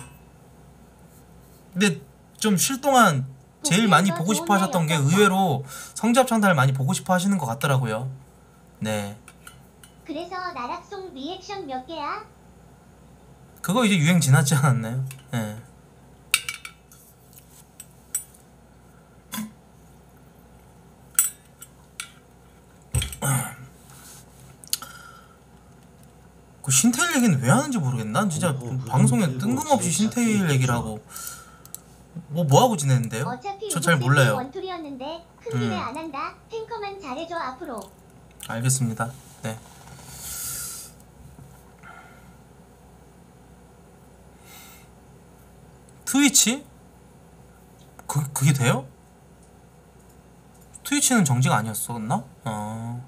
근데 좀 쉴 동안 제일 많이 보고 싶어 하셨던 게 의외로 성지합 창단을 많이 보고 싶어 하시는 것 같더라고요. 네. 그래서 나락송 리액션 몇 개야? 그거 이제 유행 지났지 않았나요? 예. 그 신테일 얘기는 왜 하는지 모르겠네. 난 진짜 방송에 뜬금없이 신테일 얘기를 하고 뭐 뭐하고 지냈는데요? 어차피 저 잘 몰라요. 원툴이었는데 큰 기대 음. 안 한다. 탱커만 잘해줘 앞으로. 알겠습니다. 네. 트위치? 그, 그게 돼요? 트위치는 정지가 아니었었나? 어...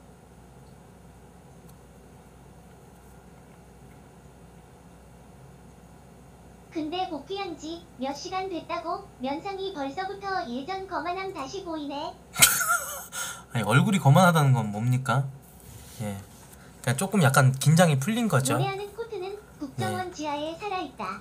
근데 복귀한 지 몇 시간 됐다고? 면상이 벌써부터 예전 거만함 다시 보이네. 아니 얼굴이 거만하다는 건 뭡니까? 예, 그냥 조금 약간 긴장이 풀린 거죠. 노래하는 코트는 국정원 네. 지하에 살아있다.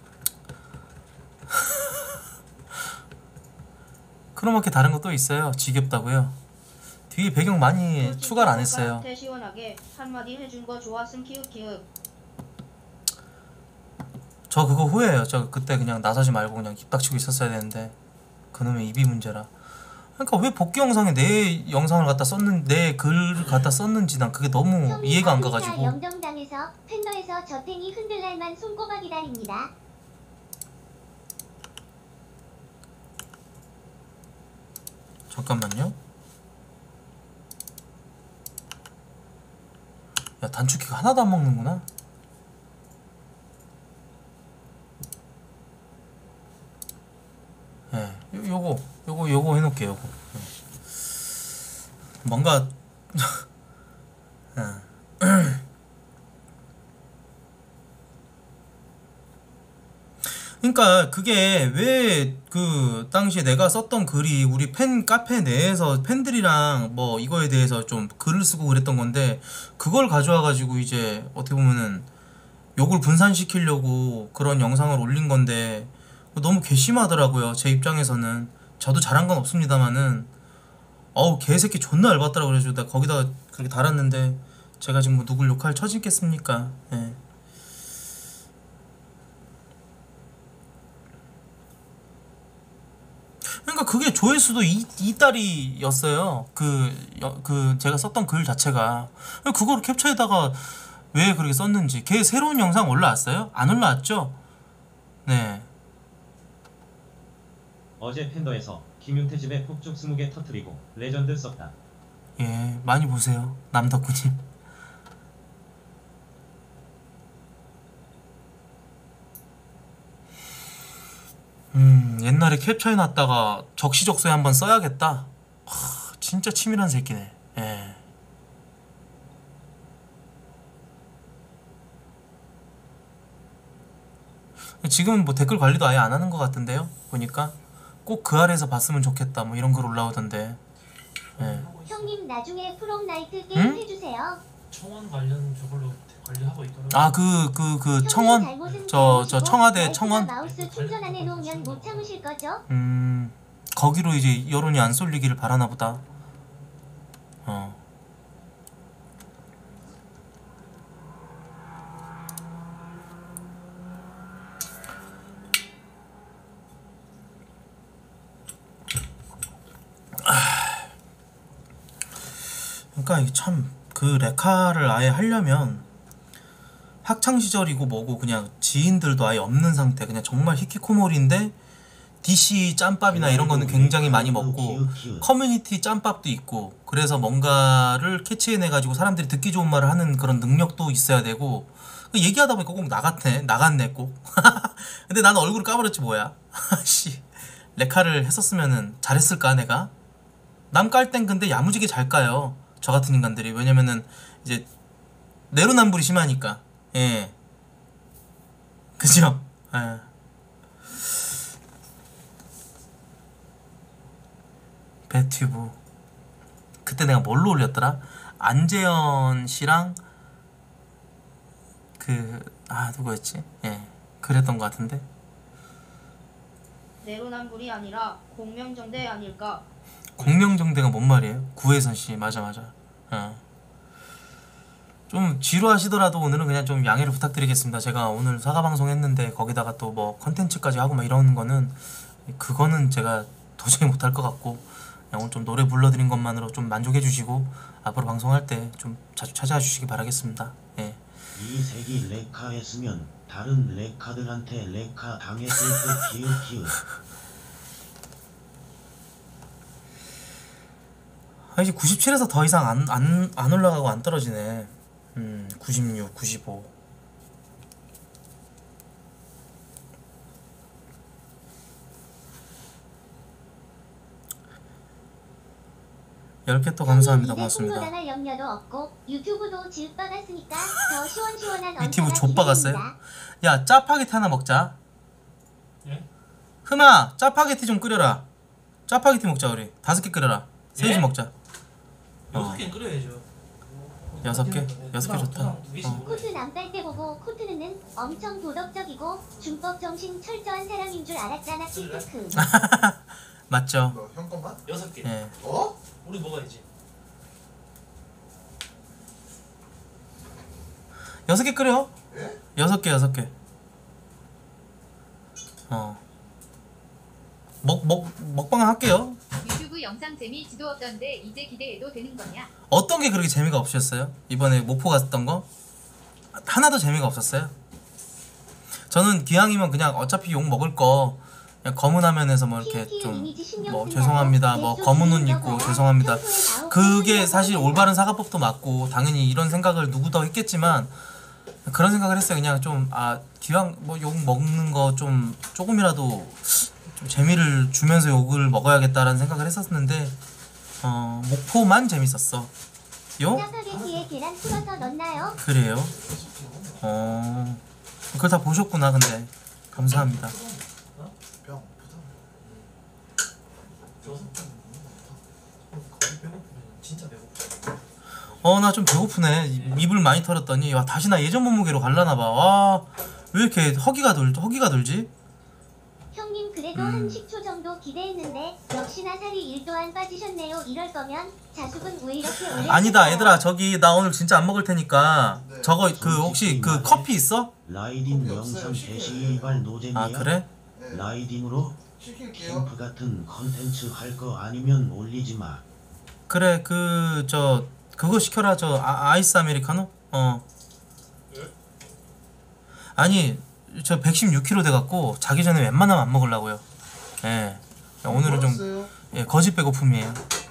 크로마키 다른 거 또 있어요? 지겹다고요? 뒤에 배경 많이 추가를 안 했어요. 시원하게 한마디 해준 거 좋았음 키읔 키읔. 저 그거 후회해요. 저 그때 그냥 나서지 말고 그냥 입 닥치고 있었어야 되는데 그놈의 입이 문제라. 그러니까 왜 복귀 영상에 내 영상을 갖다 썼는 내 글을 갖다 썼는지 난 그게 너무 이해가 안 가가지고. 영정당에서 팬더에서 저탱이 흔들날만 손꼽아 기다립니다. 잠깐만요. 야 단축키가 하나도 안 먹는구나. 예, 네, 요거 요거 요거 해놓을게요. 요거. 네. 뭔가 그러니까 그게 왜 그 당시에 내가 썼던 글이 우리 팬 카페 내에서 팬들이랑 뭐 이거에 대해서 좀 글을 쓰고 그랬던 건데 그걸 가져와 가지고 이제 어떻게 보면은 욕을 분산시키려고 그런 영상을 올린 건데 너무 괘씸하더라고요. 제 입장에서는. 저도 잘한 건 없습니다만은 어우 개새끼 존나 열받더라고. 그래가지고 나 거기다 그렇게 달았는데 제가 지금 뭐 누굴 욕할 처지겠습니까. 예. 그러니까 그게 조회수도 이, 이달이었어요. 그, 여, 그 제가 썼던 글 자체가. 그거를 캡처에다가 왜 그렇게 썼는지. 걔 새로운 영상 올라왔어요? 안 올라왔죠? 네. 어제 팬더에서 김윤태 집에 폭죽 스무 개 터트리고 레전드 썼다. 예, 많이 보세요. 남덕구님. 음, 옛날에 캡처해놨다가 적시적소에 한번 써야겠다. 하, 진짜 치밀한 새끼네. 예. 지금은 뭐 댓글 관리도 아예 안 하는 것 같은데요? 보니까 꼭 그 아래에서 봤으면 좋겠다 뭐 이런 글 올라오던데. 예. 형님 나중에 프롬나이트 게임 응? 해주세요. 청원 관련 저걸로 관리하고 있더라고요. 아 그 그 그 청원 저 저 청와대 청원 마우스 충전 안 해놓으면 못 참으실 거죠? 음 거기로 이제 여론이 안 쏠리기를 바라나 보다. 어. 그러니까 이게 참 그 레카를 아예 하려면 학창 시절이고 뭐고 그냥 지인들도 아예 없는 상태, 그냥 정말 히키코모리인데 디씨 짬밥이나 이런 거는 굉장히 많이 먹고 커뮤니티 짬밥도 있고, 그래서 뭔가를 캐치해내가지고 사람들이 듣기 좋은 말을 하는 그런 능력도 있어야 되고. 얘기하다 보니까 꼭 나갔네 나갔네 꼭. 근데 나는 얼굴을 까버렸지 뭐야. 씨, 레카를 했었으면은 잘했을까 내가? 남 깔 땐 근데 야무지게 잘 까요 저 같은 인간들이. 왜냐면은 이제 내로남불이 심하니까. 예. 그죠? 예. 배튜브 그때 내가 뭘로 올렸더라? 안재현 씨랑 그 아 누구였지? 예, 그랬던 것 같은데. 내로남불이 아니라 공명정대 아닐까? 공명정대가 뭔 말이에요? 구혜선 씨 맞아 맞아. 어. 좀 지루하시더라도 오늘은 그냥 좀 양해를 부탁드리겠습니다. 제가 오늘 사과 방송 했는데 거기다가 또 뭐 컨텐츠까지 하고 막 이런 거는 그거는 제가 도저히 못할 것 같고, 그냥 오늘 좀 노래 불러드린 것만으로 좀 만족해 주시고 앞으로 방송할 때 좀 자주 찾아와 주시기 바라겠습니다. 예. 이 색이 레카 했으면 다른 레카들한테 레카 당했을 듯. 키읔 키읔. 아 이제 구십칠에서 더 이상 안, 안, 안 올라가고 안 떨어지네. 음, 구십육, 구십오. 열 개 또 감사합니다. 고맙습니다. 홍보단할 염려도 없고 유튜브도 지읒박았으니까 더 시원시원한 유튜브 언사가 족박았어요? 기대됩니다. 야 짜파게티 하나 먹자. 예? 흠아 짜파게티 좀 끓여라. 짜파게티 먹자 우리. 다섯 개 끓여라. 셋이 예? 먹자. 여섯 어. 개는 끓여야죠. 여섯 개? 여섯 개 좋다. 어. 코트 남딸 때 보고 코트는 엄청 도덕적이고 준법 정신 철저한 사람인 줄 알았잖아. 키크크. 맞죠? 너 형 것만? 여섯 개. 예. 어? 우리 먹어야지. 여섯 개 끓여. 예? 여섯 개 여섯 개. 어. 먹 먹 먹방 할게요. 유튜브 영상 재미 지도 없던데 이제 기대해도 되는 거냐? 어떤 게 그렇게 재미가 없으셨어요? 이번에 목포 갔던 거 하나도 재미가 없었어요. 저는 기왕이면 그냥 어차피 욕 먹을 거 그냥 검은 화면에서 뭐 이렇게 좀 뭐 죄송합니다, 뭐 검은 옷 입고 죄송합니다. 그게 사실 올바른 사과법도 맞고 당연히 이런 생각을 누구도 했겠지만 그런 생각을 했어요. 그냥 좀 아 기왕 뭐 욕 먹는 거 좀 조금이라도 좀 재미를 주면서 욕을 먹어야겠다라는 생각을 했었는데 어 목포만 재밌었어. 요? 짜파게티에 계란 풀어서 넣나요? 그래요? 어 그걸 다 보셨구나. 근데 감사합니다. 뿅. 여섯 개. 거의 배고프네. 진짜 배고프네. 어 나 좀 배고프네. 이- 입을 많이 털었더니 와 다시 나 예전 몸무게로 갈라나봐. 와 왜 이렇게 허기가 돌 허기가 돌지? 형님 그래도 음. 한 십 초 정도 기대했는데 역시나 살이 일도 안 빠지셨네요. 이럴 거면 자숙은 왜 이렇게 오래 아니다 했어요? 얘들아 저기 나 오늘 진짜 안 먹을 테니까 네. 저거 그 혹시 그 커피 있어? 라이딩 커피 영상 없어요. 게시이발 노잼이야. 아 그래? 네. 라이딩으로 시킬게요. 캠프 같은 컨텐츠 할 거 아니면 올리지 마. 그래 그 저 그거 시켜라 저 아, 아이스 아메리카노? 어 아니 저 백십육 킬로그램 돼갖고 자기 전에 웬만하면 안 먹으려고요. 예 오늘은 좀 먹었어요? 예, 거짓 배고픔이에요.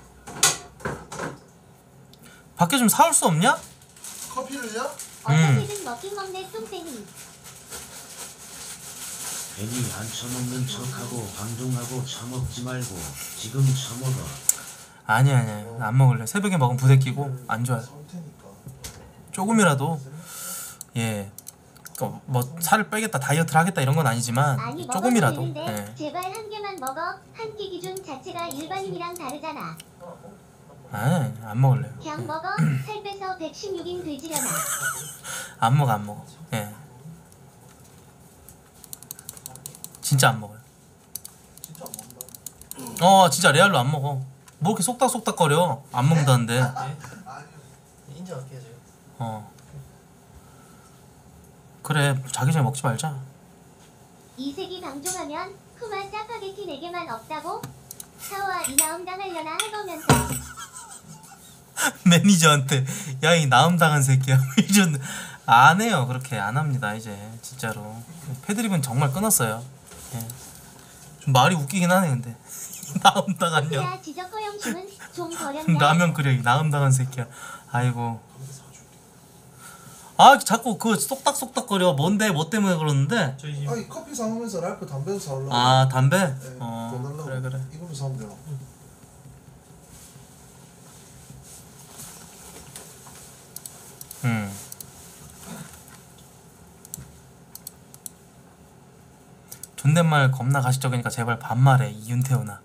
밖에 좀 사올 수 없냐? 커피를요? 어떻게든 먹긴 먹네 뚱땡이. 괜히 안 처먹는 척하고 방종하고 처먹지 말고 지금 처먹어. 아니 아니 안 먹을래. 새벽에 먹으면 부대끼고 안 좋아요. 상태니까. 조금이라도 예. 그 뭐 살을 빼겠다 다이어트를 하겠다 이런 건 아니지만 아니 먹어도 조금이라도 되는데 예. 제발 한 개만 먹어. 한 끼 기준 자체가 일반인이랑 다르잖아. 아, 안 먹을래요. 그냥 예. 먹어. 살 빼서 백십육인 돼지려나. 안 먹어 안 먹어. 예. 진짜 안 먹어요. 진짜 안 먹는다. 어 진짜 레알로 안 먹어. 뭐 이렇게 속닥속닥거려. 안 먹는다는데. 네. 아니요. 인정할게요 제가. 어. 그래 자기 전에 먹지 말자. 이세기 방종하면 그만 짜파게티 네 개만 없다고? 사와 이 나음 당하려나 할 거면서. 매니저한테 야 이 나음 당한 새끼야 이런 안 해요. 그렇게 안 합니다 이제 진짜로. 패드립은 정말 끊었어요. 예. 좀 말이 웃기긴 하네 근데 나음 당한 년 야 지적 허영심은 좀 버렸냐? 라면 끓여 이 나음 당한 새끼야. 아이고 아 자꾸 그 쏙닥쏙닥거려. 뭔데 뭐 때문에 그러는데. 저희 집 아니 커피 사오면서 랄프 담배도 사오려고. 아 담배? 네, 어 더 달라고. 그래 그래. 이걸로 사면 돼요. 음. 존댓말 겁나 가시적이니까 제발 반말해 이윤태우나.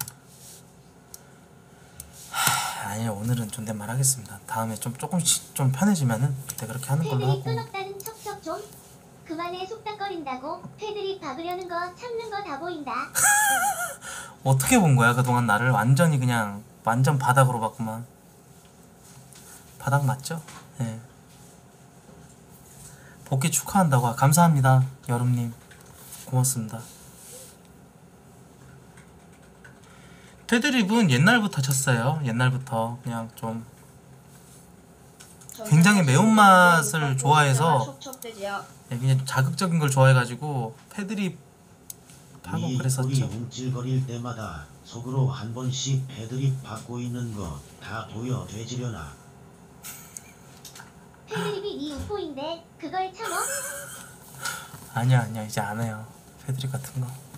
하, 아니요 오늘은 존댓말 하겠습니다. 다음에 좀 조금씩 좀 편해지면은 그때 그렇게 하는 걸로 패드립 하고. 끊었다는 척척 좀. 그만해 속닥거린다고. 패드립 박으려는 거 참는 거 다 보인다. 어떻게 본 거야 그동안 나를 완전히 그냥 완전 바닥으로 봤구만. 바닥 맞죠? 예. 복귀 축하한다고. 아, 감사합니다 여름님 고맙습니다. 테드립은 옛날부터 쳤어요. 옛날부터 그냥 좀 굉장히 매운맛을 좋아해서 촉촉돼지야. 예, 그냥 자극적인 걸 좋아해가지고 패드립 하고 네 그랬었죠. 이 움찔거릴 때마다 속으로 한 번씩 패드립 받고 있는 거 다 보여 돼지려나. 패드립이 네 우포인데 그걸 참어? 아니야 아니야 이제 안 해요 패드립 같은 거.